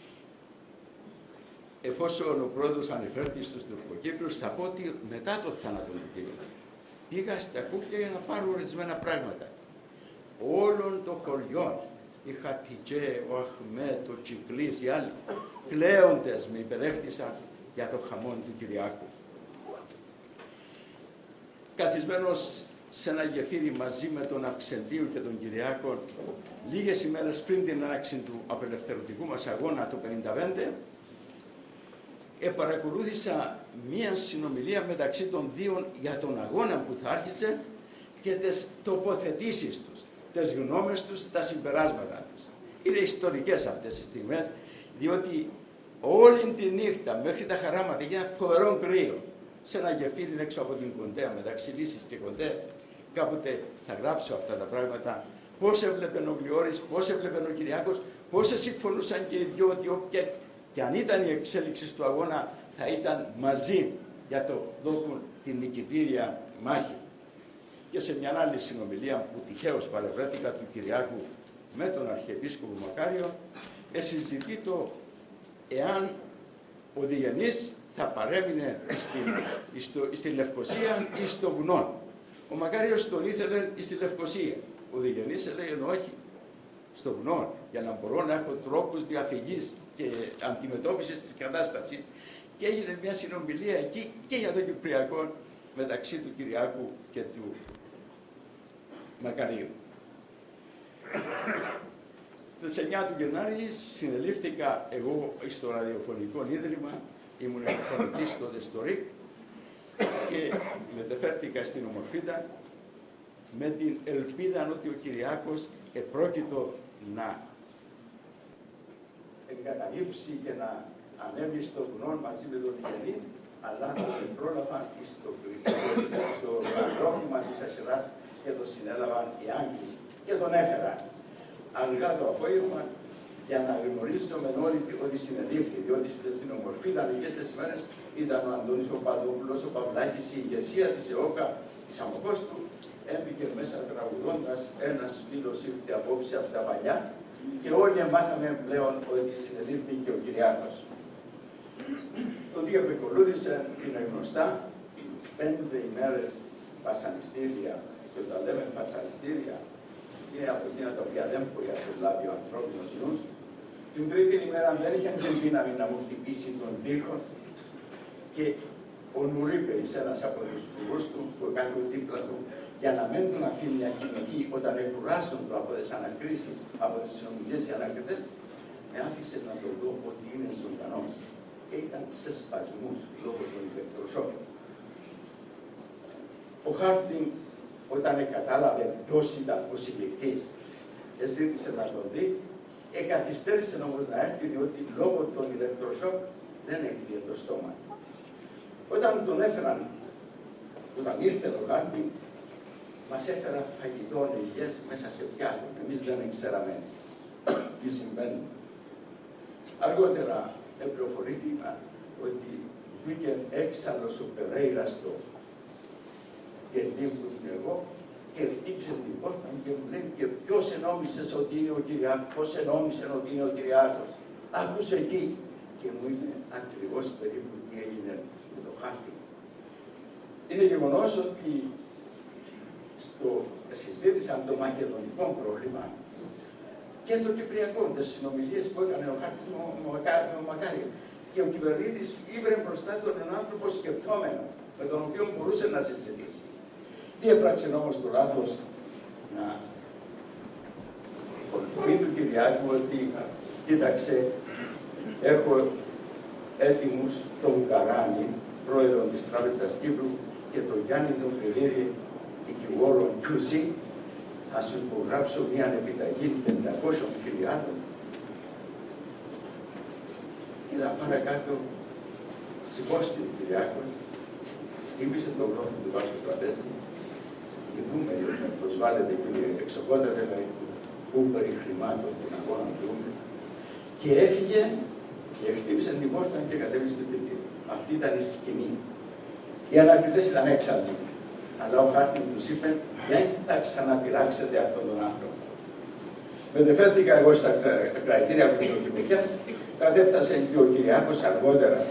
Εφόσον ο πρόεδρος ανεφέρθη στους Τουρκοκύπριους, θα πω ότι μετά το θάνατο του πήγα στα κούκλια για να πάρω ορισμένα πράγματα. Όλων των χωριών, η Χατιτζέ, ο Αχμέτ, ο Τσικλής, οι άλλοι, κλαίοντες με υπεδέχθησαν για το χαμόν του Κυριάκου. Καθισμένος σε ένα γεφύρι μαζί με τον Αυξεντίου και τον Κυριάκο, λίγες ημέρες πριν την έναρξη του απελευθερωτικού μας αγώνα το 1955, παρακολούθησα μία συνομιλία μεταξύ των 2 για τον αγώνα που θα άρχισε και τις τοποθετήσεις τους, τις γνώμες τους, τα συμπεράσματα τους. Είναι ιστορικές αυτές οι στιγμές, διότι όλη τη νύχτα μέχρι τα χαράματα για φοβερό κρύο σε ένα γεφύρι έξω από την Κοντέα, μεταξύ Λύσης και Κοντέας. Κάποτε θα γράψω αυτά τα πράγματα, πώς έβλεπε ο Γλιόρης, πώς έβλεπε ο Κυριάκος, πώς συμφωνούσαν και οι 2 ότι και αν ήταν η εξέλιξη του αγώνα θα ήταν μαζί για το δόκουν την νικητήρια μάχη. Και σε μια άλλη συνομιλία που τυχαίως παρευρέθηκα του Κυριάκου με τον Αρχιεπίσκοπο Μακάριο, συζητεί το εάν ο Διγενής θα παρέμεινε στη Λευκοσία ή στο βουνό. Ο Μακάριος τον ήθελε στη Λευκοσία. Ο Διγενής έλεγε όχι, στο βουνό, για να μπορώ να έχω τρόπους διαφυγής και αντιμετώπισης της κατάστασης. Και έγινε μια συνομιλία εκεί και για το Κυπριακό μεταξύ του Κυριάκου και του Μακαρίου. Τις 9 του Γενάρη συνελήφθηκα εγώ στο ραδιοφωνικό ίδρυμα, ήμουν εκφωνητής τότε στο ΡΙΚ και μεταφέρθηκα στην Ομορφίδα με την ελπίδα ότι ο Κυριάκος επρόκειτο να εγκαταλείψει και να ανέβει στο βουνό μαζί με τον Διγενή, αλλά δεν πρόλαβα στο αγρόφημα της Ασεράς και τον συνέλαβαν οι Άγγλοι και τον έφεραν. Αργά το απόγευμα, για να γνωρίζουμε όλοι ότι συνελήφθη, διότι στην Ομορφίδα λίγες τις ημέρες ήταν ο Αντώνης ο Παδόπουλος, ο Παυλάκης, η ηγεσία της ΕΟΚΑ, της Αμοχώστου, έμπηκε μέσα τραγουδώντας «Ένας φίλος ήρθε απόψε από τα παλιά» και όλοι μάθαμε πλέον ότι συνελήφθηκε ο Κυριάκος. Το τι επεκολούθησε είναι γνωστά, 5 ημέρες βασανιστήρια, και όταν λέμε βασανιστήρια, είναι από εκείνα τα οποία δεν μπορεί να σε λάβει ο ανθρώπινος νους. Την τρίτη ημέρα δεν είχε την δύναμη να μου χτυπήσει τον τοίχο και ο Νουρίπερης, ένας από τους φρουρούς του που έκανε δίπλα του, για να μην τον αφήνει να κινηθεί όταν εκουράζονται από τις ανακρίσεις, από τις συνομιλίες οι ανακριτές, με άφησε να το δω ότι είναι ζωντανός και ήταν σε σπασμούς λόγω των ηλεκτροσόκων. Ο Χάρτινγκ, όταν κατάλαβε ποιος ήταν ο συλληφτής και ζήτησε να τον δει, καθυστέρησε όμως να έρθει, διότι λόγω των ηλεκτροσόκ δεν έκλειε το στόμα. Όταν τον έφεραν, όταν ήρθε ο Χάρτινγκ, μας έφερα φαγητό υγιές μέσα σε πιάτο. Εμείς δεν ξέραμε τι συμβαίνει. Αργότερα πληροφορήθηκα ότι βγήκε έξαλλος ο Περέιρα στο κερδί που ήμουν εγώ και χτύπησε την πόρτα μου και μου λέει «Και ποιος ενόμισες ότι είναι ο Κυριάκος, πώς ενόμισαν ότι είναι ο Κυριάκος, άκουσε εκεί». Και μου είπε ακριβώς περίπου τι έγινε με το χάρτη. Είναι γεγονός ότι συζήτησαν το μακεδονικό πρόβλημα και το κυπριακό, τις συνομιλίες που έκανε ο Χάρτης ο Μακάριο. Και ο κυβερνήτης ήβρε μπροστά του έναν άνθρωπο σκεπτόμενο, με τον οποίο μπορούσε να συζητήσει. Τι έπραξε όμως το λάθος να πει του Κυριάκου ότι κοίταξε, έχω έτοιμους τον Καράνη, πρόεδρο της Τράπεζας Κύπρου, και τον Γιάννη τον Κρυλίδη, δικηγόρο QC, θα σου υπογράψω μια επιταγή 500.000. Είδα παρακάτω, σηκώστηκε ο Κυριάκος, χτύπησε τον γρόφο του πάνω στο τραπέζι, και δούμε, προσβάλλεται και εξοχότερα που περί χρημάτων των αγώνων του, και έφυγε και χτύπησε την πόρτα και κατέβησε στο σπίτι. Αυτή ήταν η σκηνή. Οι ανακριτές ήταν έξαλλοι. Αλλά ο Χάρτινγκ τους είπε, δεν θα ξαναπειράξετε αυτόν τον άνθρωπο. Μετεφέρθηκα εγώ στα κρατήρια του Κυπριακάς, κατέφτασε και ο Κυριάκος αργότερα.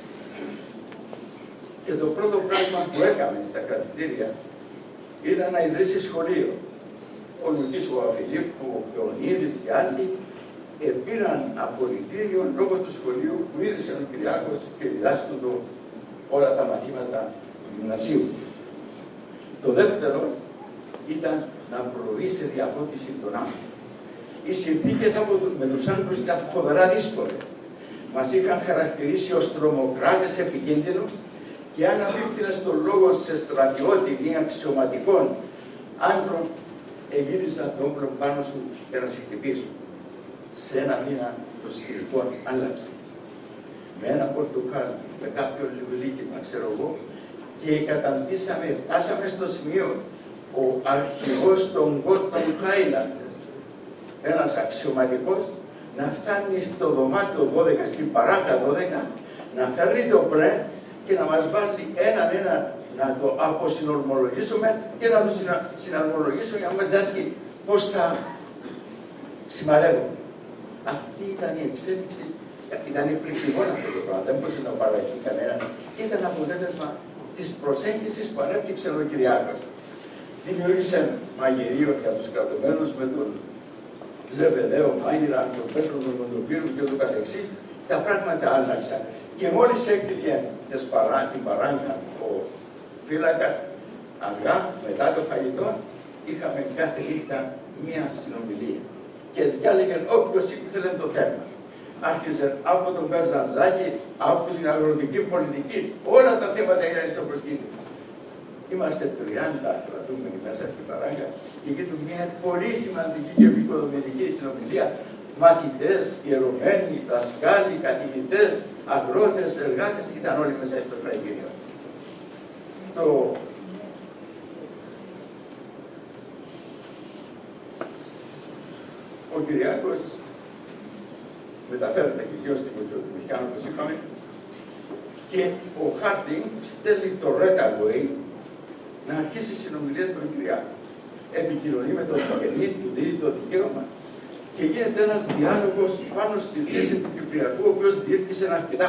Και το πρώτο πράγμα που έκαμε στα κρατητήρια ήταν να ιδρύσει σχολείο. Ο Λουκής, ο Αφιλίππου, ο Θεονίδης και άλλοι πήραν απολυτήριο λόγω του σχολείου που ίδρυσε ο Κυριάκος και διδάσκοντο όλα τα μαθήματα του γυμνασίου. Το δεύτερο ήταν να προβεί σε διαφώτιση των άνθρωπων. Οι συνθήκες με τους Άγγλους ήταν φοβερά δύσκολες. Μας είχαν χαρακτηρίσει ως τρομοκράτες επικίνδυνους και αν απίφθηνες τον λόγο σε στρατιώτη ή αξιωματικών άντρων, εγύριζαν το όπλο πάνω σου για να σε χτυπήσουν. Σε ένα μήνα το σκηνικό άλλαξε. Με ένα πορτοκάλι, με κάποιο λιβιλίκημα, ξέρω εγώ, και φτάσαμε στο σημείο ο αρχηγός των Gordon Highlanders, ένας αξιωματικός, να φτάνει στο δωμάτιο 12, στην παράκα 12, να φέρνει το μπρε και να μας βάλει έναν να το αποσυνορμολογήσουμε και να το συναρμολογήσουμε για να μας δάσκει πώς θα σημαδεύουμε. Αυτή ήταν η εξέλιξη, ήταν εκπληκτικό αυτό το πράγμα, δεν μπορούσε να παραγεί κανένα. Ήταν αποτέλεσμα της προσέγγισης που ανέπτυξε ο Κυριάκος. Δημιούργησε μαγειρίο για τους κρατουμένους με τον Ζεβεδαίο, Μάγειρα, τον Πέτρο τον Κοντοπύρου και ούτω καθεξής, τα πράγματα άλλαξαν. Και μόλις έκλειγε την παράγκα ο φύλακας, αργά μετά το φαγητό, είχαμε κάθε νύχτα μία συνομιλία. Και διάλεγε όποιος ήθελε το θέμα. Άρχιζε από τον Καζαντζάκη, από την αγροτική πολιτική, όλα τα θέματα έγιναν στο προσκήνιο. Είμαστε 30 κρατούμενοι μέσα στην παράγκα και γίνεται μια πολύ σημαντική και επικοδομητική συνομιλία. Μαθητές, ιερωμένοι, δασκάλοι, καθηγητές, αγρότες, εργάτες, ήταν όλοι μέσα στο φραγγύριο. Ο Κυριάκος μεταφέρεται και γύρω στην Κοντιοτιμικιάνο, όπως είπαμε, και ο Χάρτινγκ στέλνει το Ρέκαγκοϊ να αρχίσει συνομιλία με τον Κυριάκο. Επικοινωνεί με τον Βαγγελή, του δίνει το δικαίωμα και γίνεται ένας διάλογος πάνω στη λύση του Κυπριακού, ο οποίος διήρκησε αρκετά.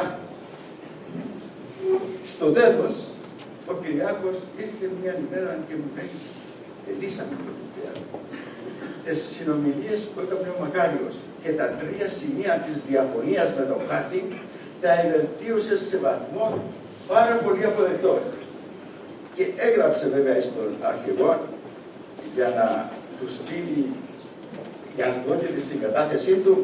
Στο τέλος, ο Κυριάκος ήρθε μια ημέρα και μου λέει: «Τελείσαμε το Κυπριακό». Τις συνομιλίες που έκανε ο Μακάριος και τα 3 σημεία της διαφωνίας με τον Χάρτινγκ τα ευελτίωσε σε βαθμό πάρα πολύ αποδεκτό. Και έγραψε βέβαια στον αρχηγό για να του στείλει, για να δώσει τη συγκατάθεσή του,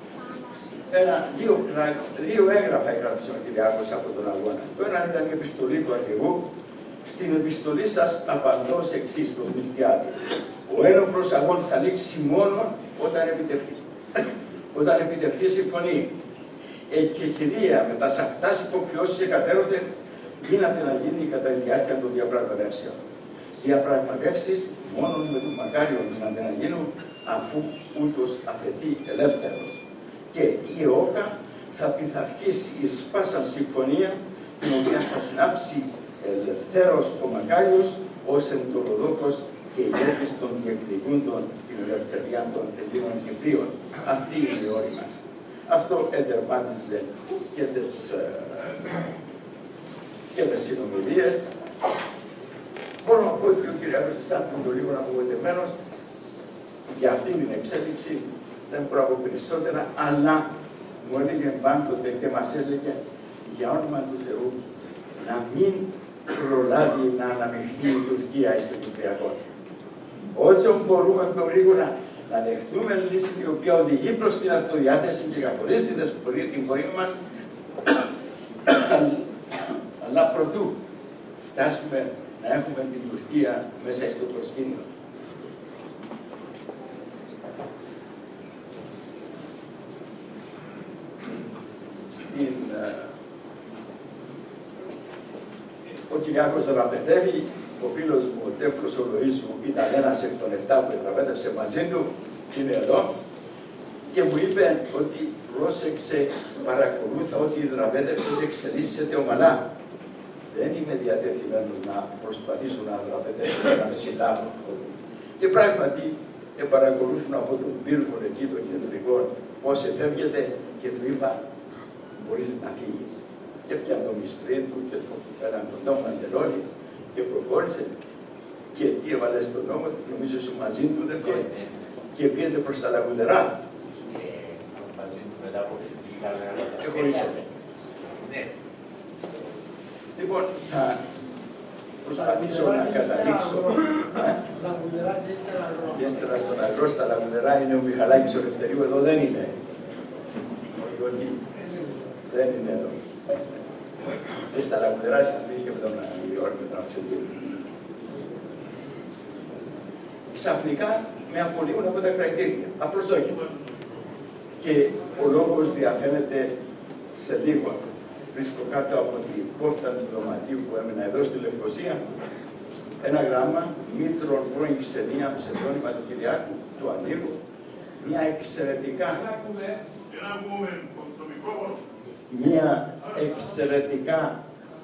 δύο έγγραφα έγραψε ο Κυριάκος από τον αγώνα. Το ένα ήταν η επιστολή του αρχηγού. Στην επιστολή σας απαντώ ως εξής το Μυθιάδη. Ο ένοπλος αγών θα λήξει μόνο όταν επιτευχθεί. Όταν επιτευχθεί συμφωνία. Και κυρία με τα σαφτάς υποχρεώσεις εκατέρωθεν γίνεται να γίνει κατά τη διάρκεια των διαπραγματεύσεων. Διαπραγματεύσεις μόνο με τον Μακάριο γίνονται να γίνουν αφού ούτως αφαιθεί ελεύθερος. Και η ΕΟΚΑ θα πειθαρχήσει εις πάσαν συμφωνία την οποία θα συνάψει ελευθέρος ο Μακάριος ως εντοροδόκος και ηγέτης των διεκδικούντων την ελευθερία των Ελλήνων Κυπρίων. Αυτή είναι η όρη μας. Αυτό εντερμάτιζε και τις συνομιλίες. Μπορώ να πω ότι ο Κυριάκος αισθάνεται το λίγο απογοητευμένος για αυτή την εξέλιξη. Δεν μπορώ να πω περισσότερα, αλλά μου έλεγε πάντοτε και μας έλεγε για όνομα του Θεού να μην προλάβει να αναμειχθεί η Τουρκία στο Κυπριακό. Όσο μπορούμε πιο γρήγορα να δεχτούμε λύση η οποία οδηγεί προς την αυτοδιάθεση και καθορίζει την πορεία μας, αλλά προτού φτάσουμε να έχουμε την Τουρκία μέσα στο προσκήνιο. Ο Κυριάκος δραπετεύει, ο φίλος μου, ο Τεύκος ο Λοΐζου, ήταν ένας εκ των 7 που δραπέτευσε μαζί του, είναι εδώ, και μου είπε ότι πρόσεξε, παρακολούθα ότι η δραπέτευση εξελίσσεται ομαλά. Δεν είμαι διατεθειμένος να προσπαθήσω να δραπετεύσω, να με συλλάβω. Και πράγματι, παρακολούθουν από τον πύργο εκεί των κεντρικών πώς εφεύγεται και του είπα, μπορείς να φύγεις. Και πια το μυστρί του και τον νόμο Μαντελόνι και προχώρησε. Και τι έβαλε στον νόμο, νομίζω είσαι μαζί του δεν πήγε. Και πήγαινε προς τα Λαγουδερά. Και χωρίσατε. Λοιπόν, θα προσπαθήσω να καταλήξω. Και ύστερα στον Αγρό, στα Λαγουδερά είναι ο Μιχαλάκης ο Ελευθερίου, εδώ δεν είναι. Δεν είναι εδώ. Στα Λαγουδερά συναντήθηκε με τον Γιώργο με τον Αξεντήλο. Ξαφνικά με απολύουν από τα κρατήρια. Απροσδόκητα. Και ο λόγος διαφαίνεται σε λίγο. Βρίσκω κάτω από την πόρτα του δωματίου που έμενα εδώ στη Λευκοσία ένα γράμμα Μήτρων πρώην Ξενία, ψευδόνυμα του Κυριάκου, του Ανήρου, μια εξαιρετικά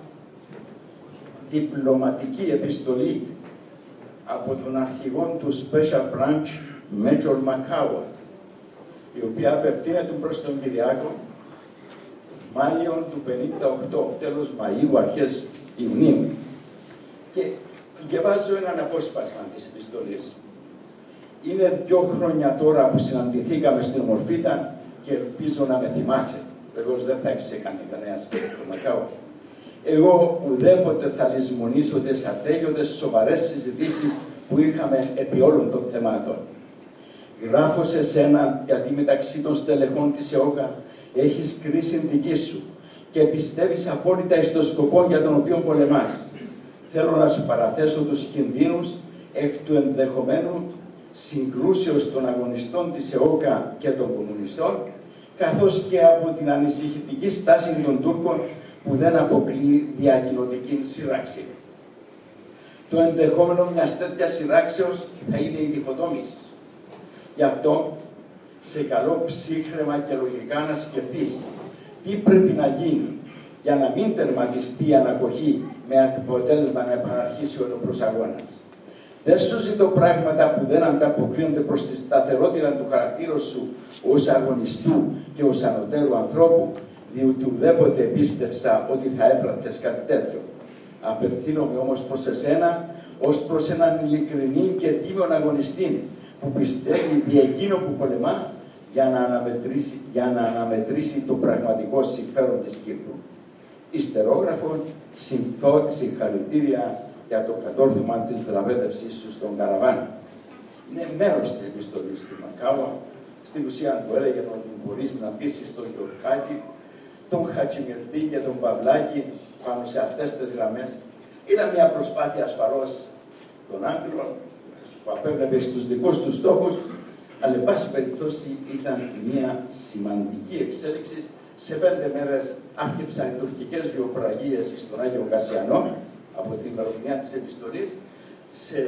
διπλωματική επιστολή από τον αρχηγό του Special Branch, Major Μακάουα, η οποία απευθύνεται προς τον Κυριάκο Μάιο του 1958, τέλος Μαΐου, αρχές Ιουνίου. Και διαβάζω έναν απόσπασμα της επιστολής. Είναι 2 χρόνια τώρα που συναντηθήκαμε στην Ομορφίτα και ελπίζω να με θυμάσαι. Βεβαίως δεν θα έχεις κάνει κανένα στο Μακάο. Εγώ ουδέποτε θα λησμονήσω τις ατέλειωτες σοβαρές συζητήσεις που είχαμε επί όλων των θεμάτων. Γράφω σε σένα γιατί μεταξύ των στελεχών της ΕΟΚΑ έχεις κρίση δική σου και πιστεύεις απόλυτα εις το σκοπό για τον οποίο πολεμάς. Θέλω να σου παραθέσω τους κινδύνους εκ του ενδεχομένου συγκρούσεως των αγωνιστών της ΕΟΚΑ και των κομμουνιστών, καθώς και από την ανησυχητική στάση των Τούρκων που δεν αποκλείει διακοινωτική σύραξη. Το ενδεχόμενο μιας τέτοιας σειράξεως θα είναι η διχοτόμηση. Γι' αυτό, σε καλό ψύχραιμα και λογικά να σκεφτείς τι πρέπει να γίνει για να μην τερματιστεί η ανακοχή με αποτέλεσμα να επαναρχίσει ο ενόπλος αγώνας. Δεν σου ζητώ πράγματα που δεν ανταποκρίνονται προς τη σταθερότητα του χαρακτήρου σου ως αγωνιστού και ως ανωτέρου ανθρώπου, διότι ουδέποτε πίστεψα ότι θα έπραθες κάτι τέτοιο. Απευθύνομαι όμως προς εσένα ως προς έναν ειλικρινή και τίμιον αγωνιστή που πιστεύει δι' εκείνο που πολεμά για να αναμετρήσει το πραγματικό συμφέρον της Κύπρου. Ιστερόγραφον, συγχαρητήρια για το κατόρθωμα της δραβέτευσής σου στον Καραβάνι. Είναι μέρος της επιστολής του Μακάουα. Στην ουσία του έλεγε ότι μπορείς να πείσεις τον Γιορκάκη, τον Χατζημιρτή και τον Παυλάκη πάνω σε αυτές τις γραμμές. Ήταν μια προσπάθεια ασφαλώς των Άγγλων που απέβλεπε στους δικούς τους στόχους, αλλά εν πάση περιπτώσει ήταν μια σημαντική εξέλιξη. Σε 5 μέρες άρχιψαν οι τουρκικές βιοπραγίες στον Άγιο Κασιανό από την ημερομηνία της επιστολής. Σε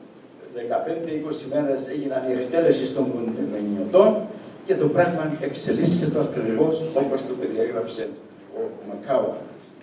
15-20 μέρες έγιναν η εκτέλεση των Κοντεμενιωτών και το πράγμα εξελίσσεται το ακριβώς όπως το περιέγραψε ο Μακάουα.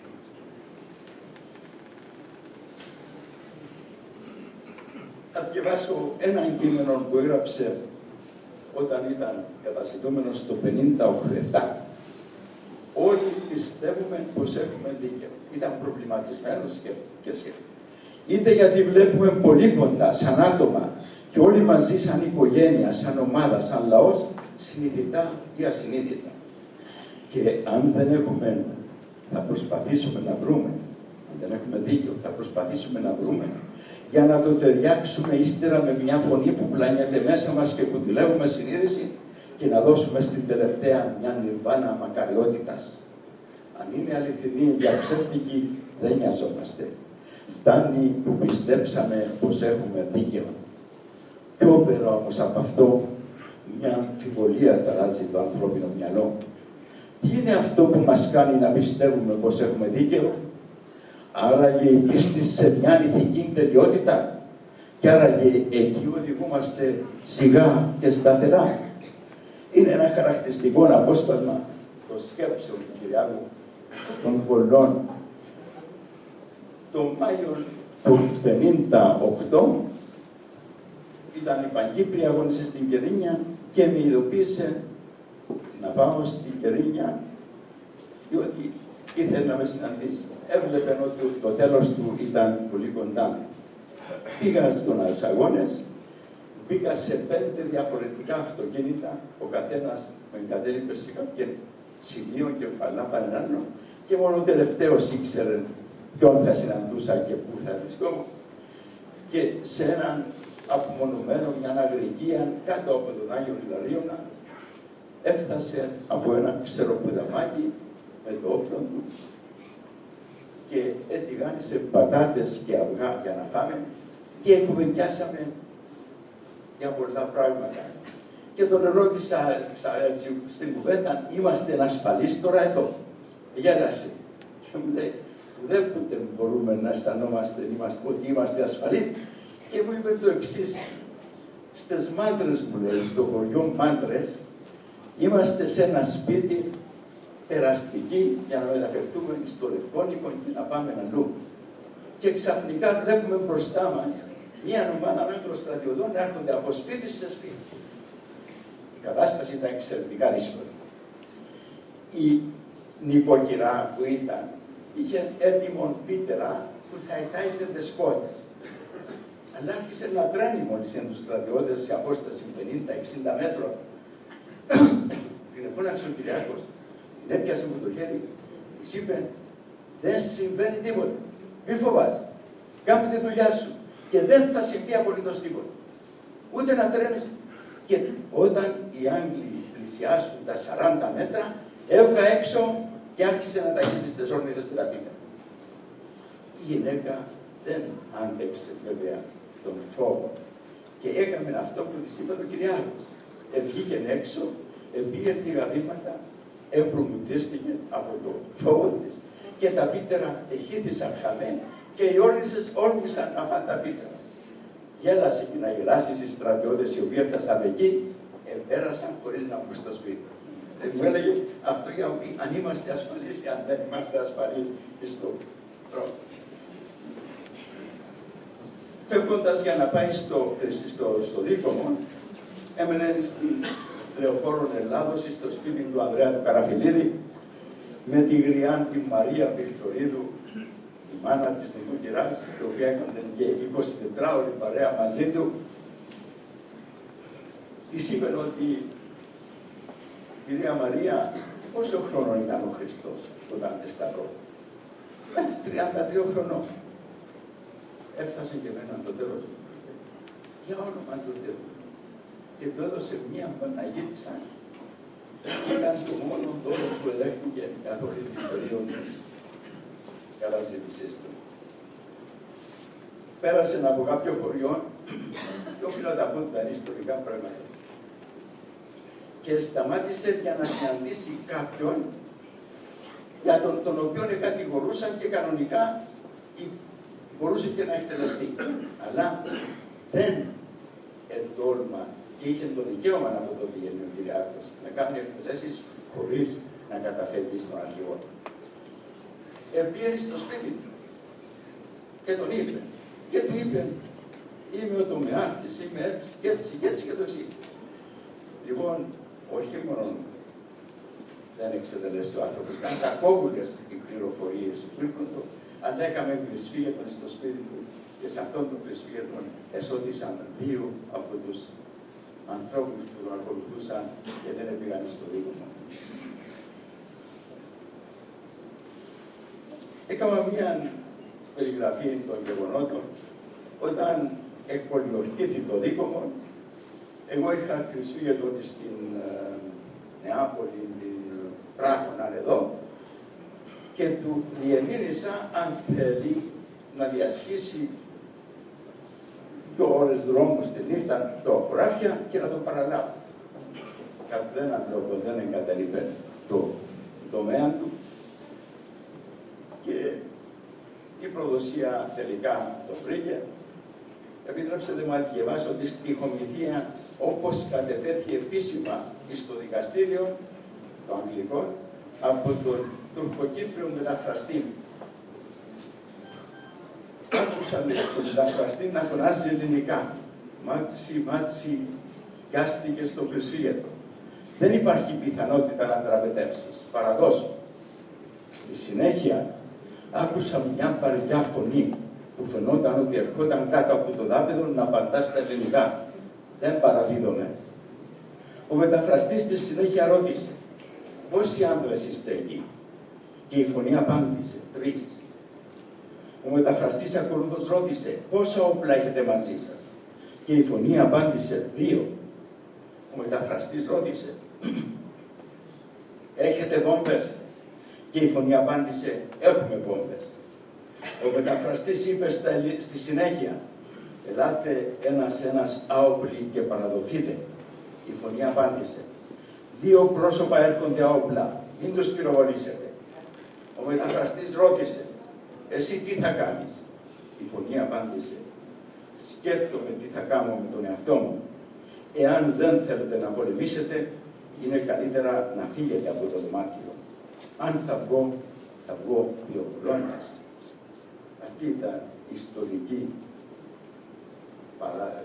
Θα διαβάσω ένα κείμενο που έγραψε όταν ήταν καταζητούμενος το 1957. Όλοι πιστεύουμε πως έχουμε δίκαιο. Ήταν προβληματισμένος και σκέφτεται. Είτε γιατί βλέπουμε πολύ κοντά, σαν άτομα, και όλοι μαζί σαν οικογένεια, σαν ομάδα, σαν λαός, συνειδητά ή ασυνείδητα. Και αν δεν έχουμε, θα προσπαθήσουμε να βρούμε, αν δεν έχουμε δίκιο, θα προσπαθήσουμε να βρούμε, για να το ταιριάξουμε ύστερα με μια φωνή που πλανιέται μέσα μας και που δουλεύουμε συνείδηση και να δώσουμε στην τελευταία μια νιρβάνα μακαριότητας. Αν είναι αληθινή για ψεύτικη, δεν νοιαζόμαστε. Φτάνει που πιστέψαμε πως έχουμε δίκαιο. Πιο πέρα όμως από αυτό, μια αμφιβολία ταράζει το ανθρώπινο μυαλό. Τι είναι αυτό που μας κάνει να πιστεύουμε πως έχουμε δίκαιο? Άραγε η πίστη σε μια ηθική τελειότητα και άραγε εκεί οδηγούμαστε σιγά και σταθερά. Είναι ένα χαρακτηριστικό απόσπασμα των σκέψεων του Κυριάκου των πολλών. Το Μάιο του 1958 ήταν η Παγκύπρια αγώνισε στην Κερίνια και με ειδοποίησε να πάω στην Κερίνια διότι ήθελε να με συναντήσει. Έβλεπε ότι το τέλος του ήταν πολύ κοντά. Πήγα στους αγώνες, μπήκα σε 5 διαφορετικά αυτοκίνητα, ο καθένας με εγκατέλειπε σε κάποιο σημείο και παλάπανε έναν άλλο και μόνο ο τελευταίος ήξερε ποιον θα συναντούσα και πού θα βρισκόμουν. Και σε έναν απομονωμένο, μια αγρικία κάτω από τον Άγιο Ιλαρίωνα, έφτασε από ένα ξεροπεδαμάκι με το όπλο του και ετηγάνισε πατάτες και αυγά για να φάμε και κουβεντιάσαμε για πολλά πράγματα. Και τον ρώτησα έτσι στην κουβέντα, είμαστε ασφαλείς τώρα εδώ? Γέλασε και μου λέει, ουδέποτε μπορούμε να αισθανόμαστε ότι είμαστε ασφαλείς. Και μου είπε το εξής, στις Μάντρες μου λέει, στο χωριό Μάντρες, είμαστε σε ένα σπίτι περαστική για να μεταφερθούμε στο Λευκόνικο και να πάμε αλλού. Και ξαφνικά βλέπουμε μπροστά μας μια ομάδα Άγγλων στρατιωτών έρχονται από σπίτι σε σπίτι. Η κατάσταση ήταν εξαιρετικά δύσκολη. Η νοικοκυρά που ήταν είχε έτοιμον πίτερα που θα ετάιζε δεσπότες. Αλλά άρχισε να τρέμει μόλις είναι τους στρατιώτες σε απόσταση 50-60 μέτρων. Την εφώναξε ο Κυριάκος, την έπιασε με το χέρι, της είπε, δεν συμβαίνει τίποτα, μη φοβάσαι, κάνε τη δουλειά σου και δεν θα συμβεί απολύτως τίποτα. Ούτε να τρέμεις. Και όταν οι Άγγλοι πλησιάσουν τα 40 μέτρα, έβγα έξω και άρχισε να ταχύσει στις όρνηθες και τα πήκα. Η γυναίκα δεν άντεξε βέβαια τον φόβο και έκαμε αυτό που της είπε ο Κυριάκος. Βγήκε έξω, πήγε λίγα βήματα, εμπρουμουτίστηκε από το φόβο της και τα πίτερα εχύθησαν χαμέ και οι όρνηθες όρμησαν να φάνε τα πίτερα. Γέλασε και να γελάσει οι στρατιώτες οι οποίοι έφτασαν εκεί, πέρασαν χωρίς να μπουν στο σπίτι. Μου έλεγε αυτό για να πει αν είμαστε ασφαλείς ή αν δεν είμαστε ασφαλείς στο δρόμο. Φεύγοντας για να πάει στο Δίκομο, έμενε στη Λεωφόρο Ελλάδος, στο σπίτι του Ανδρέα του Καραφιλίδη, με τη γριά τη Μαρία Βικτωρίδου, η μάνα της νοικοκυράς, η οποία έκανε και 24 ώρη παρέα μαζί του. Της είπε ότι κυρία Μαρία, πόσο χρόνο ήταν ο Χριστός όταν σταυρό? 33 χρονών. Έφτασε και εμένα το τέλος του. Για όνομα του Θεού. Και του έδωσε μία Παναγίτσα. Ήταν το μόνο δώρο που ελέγχθηκε καθ' όλη την περίοδο της καταζήτησής του. Πέρασε από κάποιο χωριό και οφείλω να τα πω τα ιστορικά πράγματα. Και σταμάτησε για να συναντήσει κάποιον για τον οποίο κατηγορούσαν και κανονικά μπορούσε και να εκτελεστεί. Αλλά δεν εντόλμα και είχε το δικαίωμα να το δει ο Κυριάκος να κάνει εκτελέσεις χωρίς να καταφεύγει στον αρχηγό. Πήγε στο σπίτι του και τον είπε. Και του είπε, είμαι ο τομεάρχης, είμαι έτσι και έτσι και έτσι και το εξή. Λοιπόν, όχι μόνο δεν εξετελέσει ο άνθρωπος, ήταν κακόβουλες οι πληροφορίες που ήρθαν, αλλά έκαμε κρυσφύγετον στο σπίτι του και σε αυτόν τον κρυσφύγετον εσώθησαν 2 από τους ανθρώπους που τον ακολουθούσαν και δεν πήγαν στο Δίκομο. Έκανα μια περιγραφή των γεγονότων. Όταν εκπολιορκήθη το Δίκομο, εγώ είχα κρυσφύγετον στην Νεάπολη, την Τράχωναν εδώ, και του διεμήνυσα αν θέλει να διασχίσει 2 ώρες δρόμου στη νύχτα το χωράφια και να το παραλάβει. Κανέναν τρόπο δεν εγκαταλείπε το τομέα του και η προδοσία τελικά το βρήκε. Επιτρέψτε μου να διαβάσω τη στιχομηθεία όπως κατετέθη επίσημα στο δικαστήριο, το αγγλικό, από τον τουρκοκύπριο μεταφραστή. Άκουσα τον μεταφραστή να φωνάζει ελληνικά. Μάτσι, μάτσι, πιάστηκε στο κρυσφύγετο. Δεν υπάρχει πιθανότητα να τραπετεύσεις. Παραδώσου. Στη συνέχεια, άκουσα μια βαριά φωνή που φαινόταν ότι ερχόταν κάτω από το δάπεδο να απαντά στα ελληνικά. Δεν παραδίδομαι. Ο μεταφραστής στη συνέχεια ρώτησε, πόσοι άνδρες είστε εκεί? Και η φωνή απάντησε, 3. Ο μεταφραστής ακολούθως ρώτησε, πόσα όπλα έχετε μαζί σας? Και η φωνή απάντησε, 2. Ο μεταφραστής ρώτησε, έχετε βόμβες? Και η φωνή απάντησε, έχουμε βόμβες. Ο μεταφραστής είπε στη συνέχεια, ελάτε ένας άοπλοι και παραδοθείτε. Η φωνή απάντησε, 2 πρόσωπα έρχονται άοπλα, μην τους πυροβολήσετε. Ο μεταφραστής ρώτησε, εσύ τι θα κάνεις? Η φωνή απάντησε, σκέφτομαι τι θα κάνω με τον εαυτό μου. Εάν δεν θέλετε να πολεμήσετε, είναι καλύτερα να φύγετε από το δωμάτιο. Αν θα βγω, θα βγω πυροβολώντας. Αυτή ήταν η ιστορική παράδοση.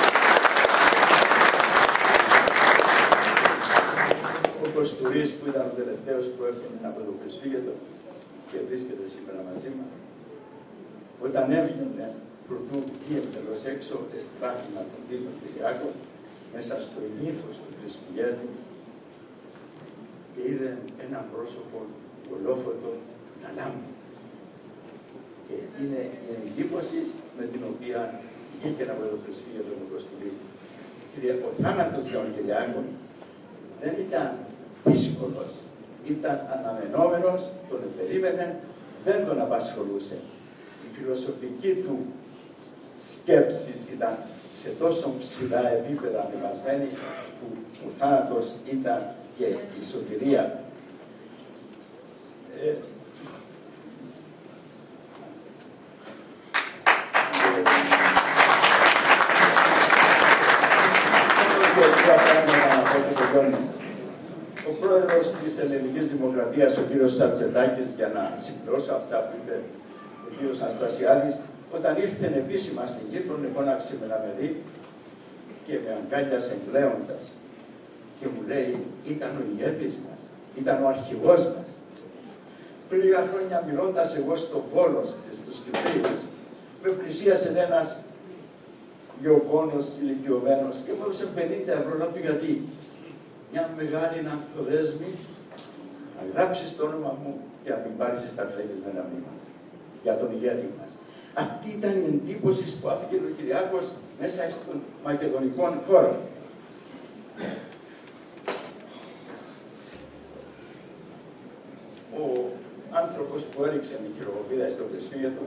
Ο Κωστουρής που ήταν τελευταίος που έφυγε από το Πρεσβύγετο και βρίσκεται σήμερα μαζί μας, όταν έβγαινε πρωτού βγει εντελώς έξω, εστράφημα των Τίτων Κυριάκων, μέσα στο νύφος του Πρεσβυγέτου, και είδε ένα πρόσωπο ολόφωτο να λάμπει. Και είναι η εντύπωση με την οποία βγήκε από το Πρεσβύγετο του Κωστηλίστη. Ο θάνατος των Κυριάκων δεν ήταν δύσκολος, ήταν αναμενόμενος, τον περίμενε, δεν τον απασχολούσε. Η φιλοσοφική του σκέψη ήταν σε τόσο ψηλά επίπεδα ανεβασμένη που ο θάνατος ήταν και η σωτηρία. Ο πρόεδρος της Ελληνικής Δημοκρατίας, ο κύριος Σαρτσετάκης, για να συμπληρώσω αυτά που είπε ο κύριος Αναστασιάδης, όταν ήρθε επίσημα στην Κύπρο, με φώναξε με να με δει και με αγκάλιασε κλαίοντας και μου λέει, ήταν ο ηγέτης μας, ήταν ο αρχηγός μας. Πριν λίγα χρόνια, μιλώντας εγώ στο Βόλο, στους Κυπρίους, με πλησίασε ένας γεωκόνος ηλικιωμένος και μου έδωσε 50 ευρώ να του γιατί. Μια μεγάλη ανθοδέσμη, να γράψεις το όνομα μου και να την πάρεις στα φλεγισμένα μνήματα για τον ηγέτη μας. Αυτή ήταν η εντύπωση που άφηκε ο Κυριάκος μέσα στον μακεδονικό χώρο. Ο άνθρωπος που έριξε με χειροβομβίδα στο Πρεσβύγετο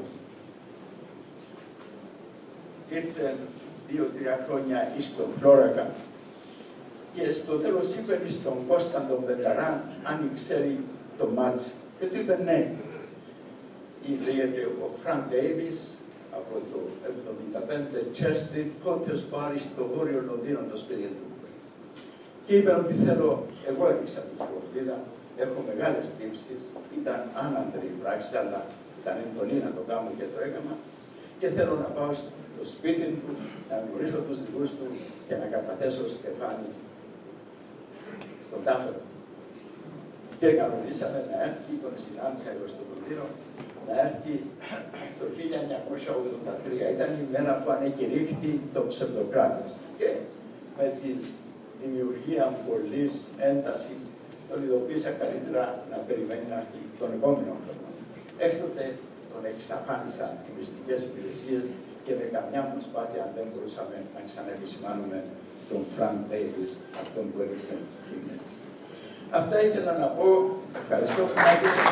ήρθε 2-3 χρόνια εις τον Φλόρακα και στο τέλος είπε στον Κώσταντο Βεταράν αν ξέρει το μάτς και του είπε ναι. Λέγεται ο Φρανκ Ντέιβις από το 1975 Chester, πότε ως πάρει στο βόρειο Λονδίνο το σπίτι του. Και είπε ότι θέλω, εγώ έριξα την χειροβομβίδα, έχω μεγάλες τύψεις, ήταν άνανδρη η πράξη, αλλά ήταν εντολή να το κάνω και το έκανα και θέλω να πάω στο σπίτι του, να γνωρίσω τους δικούς του και να καταθέσω στεφάνι στον τάφο. Και κανονίσαμε να έρθει, τον συνάντησα εγώ στο Λονδίνο, να έρθει το 1983. Ήταν η μέρα που ανεκηρύχθη το ψευδοκράτος. Και με τη δημιουργία πολλής έντασης, τον ειδοποίησα καλύτερα να περιμένει να έρθει τον επόμενο χρόνο. Έκτοτε τον εξαφάνισαν οι μυστικές υπηρεσίες και με καμιά προσπάθεια δεν μπορούσαμε να ξαναεπισημάνουμε τον Φρανκ Ντέιβις, αυτόν που έριξε την. Αυτά ήθελα να πω. Ευχαριστώ που με ακούσατε.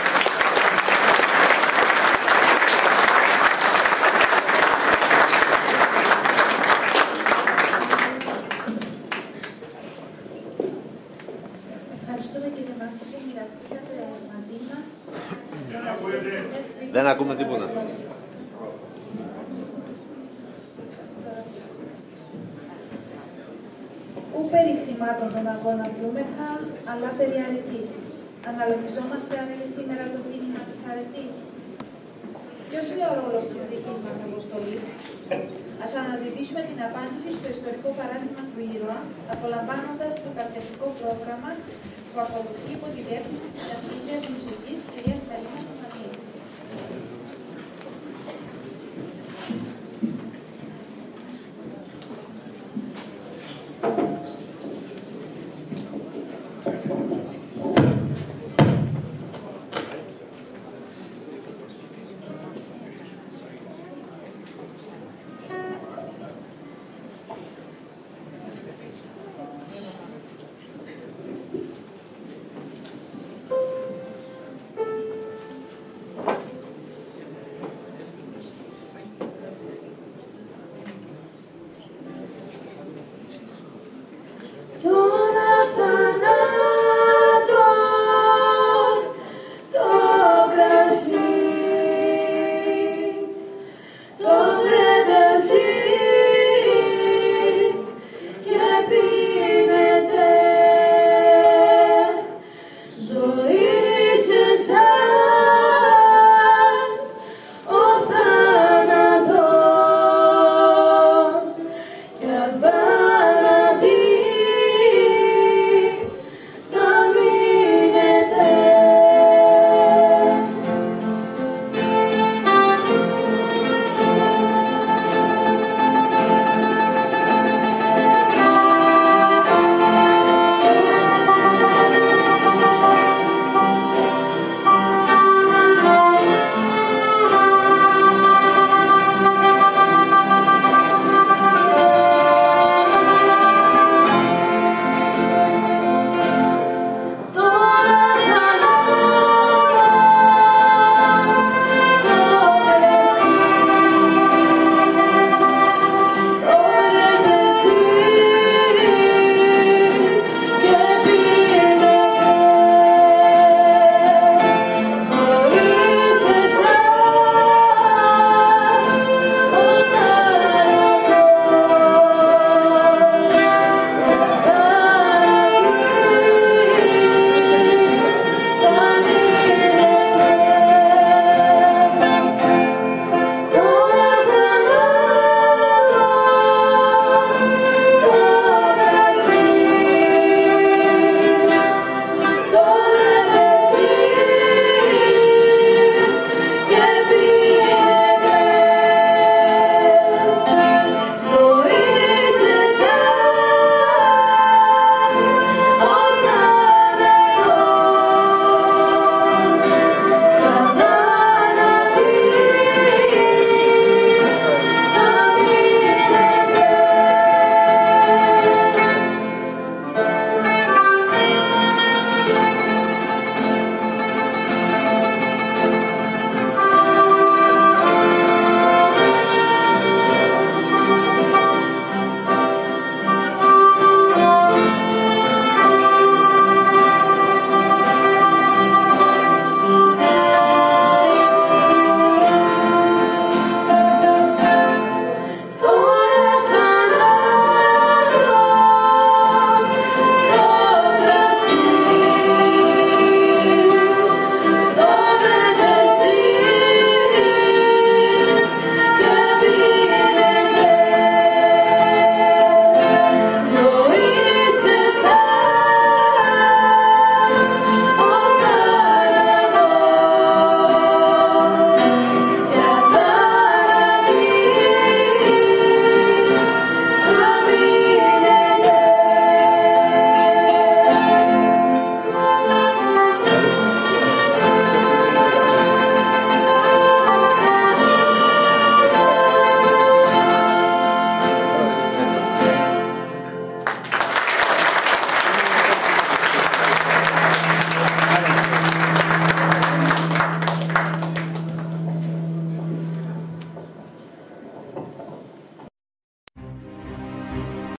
Ευχαριστούμε κύριε Βασίλη που μοιραστήκατε μαζί μας. Δεν ακούμε τίποτα. Ού περί χρημάτων των αγώνων πλούμεθα, αλλά περί αρετής. Αναλογιζόμαστε αν είναι σήμερα το κίνημα της αρετής. Ποιος είναι ο ρόλος της δικής μας αποστολής? Ας αναζητήσουμε την απάντηση στο ιστορικό παράδειγμα του ήρωα, απολαμβάνοντας το καρτεσικό πρόγραμμα που ακολουθεί υπό τη διεύθυνση της Αθηνικής Μουσικής,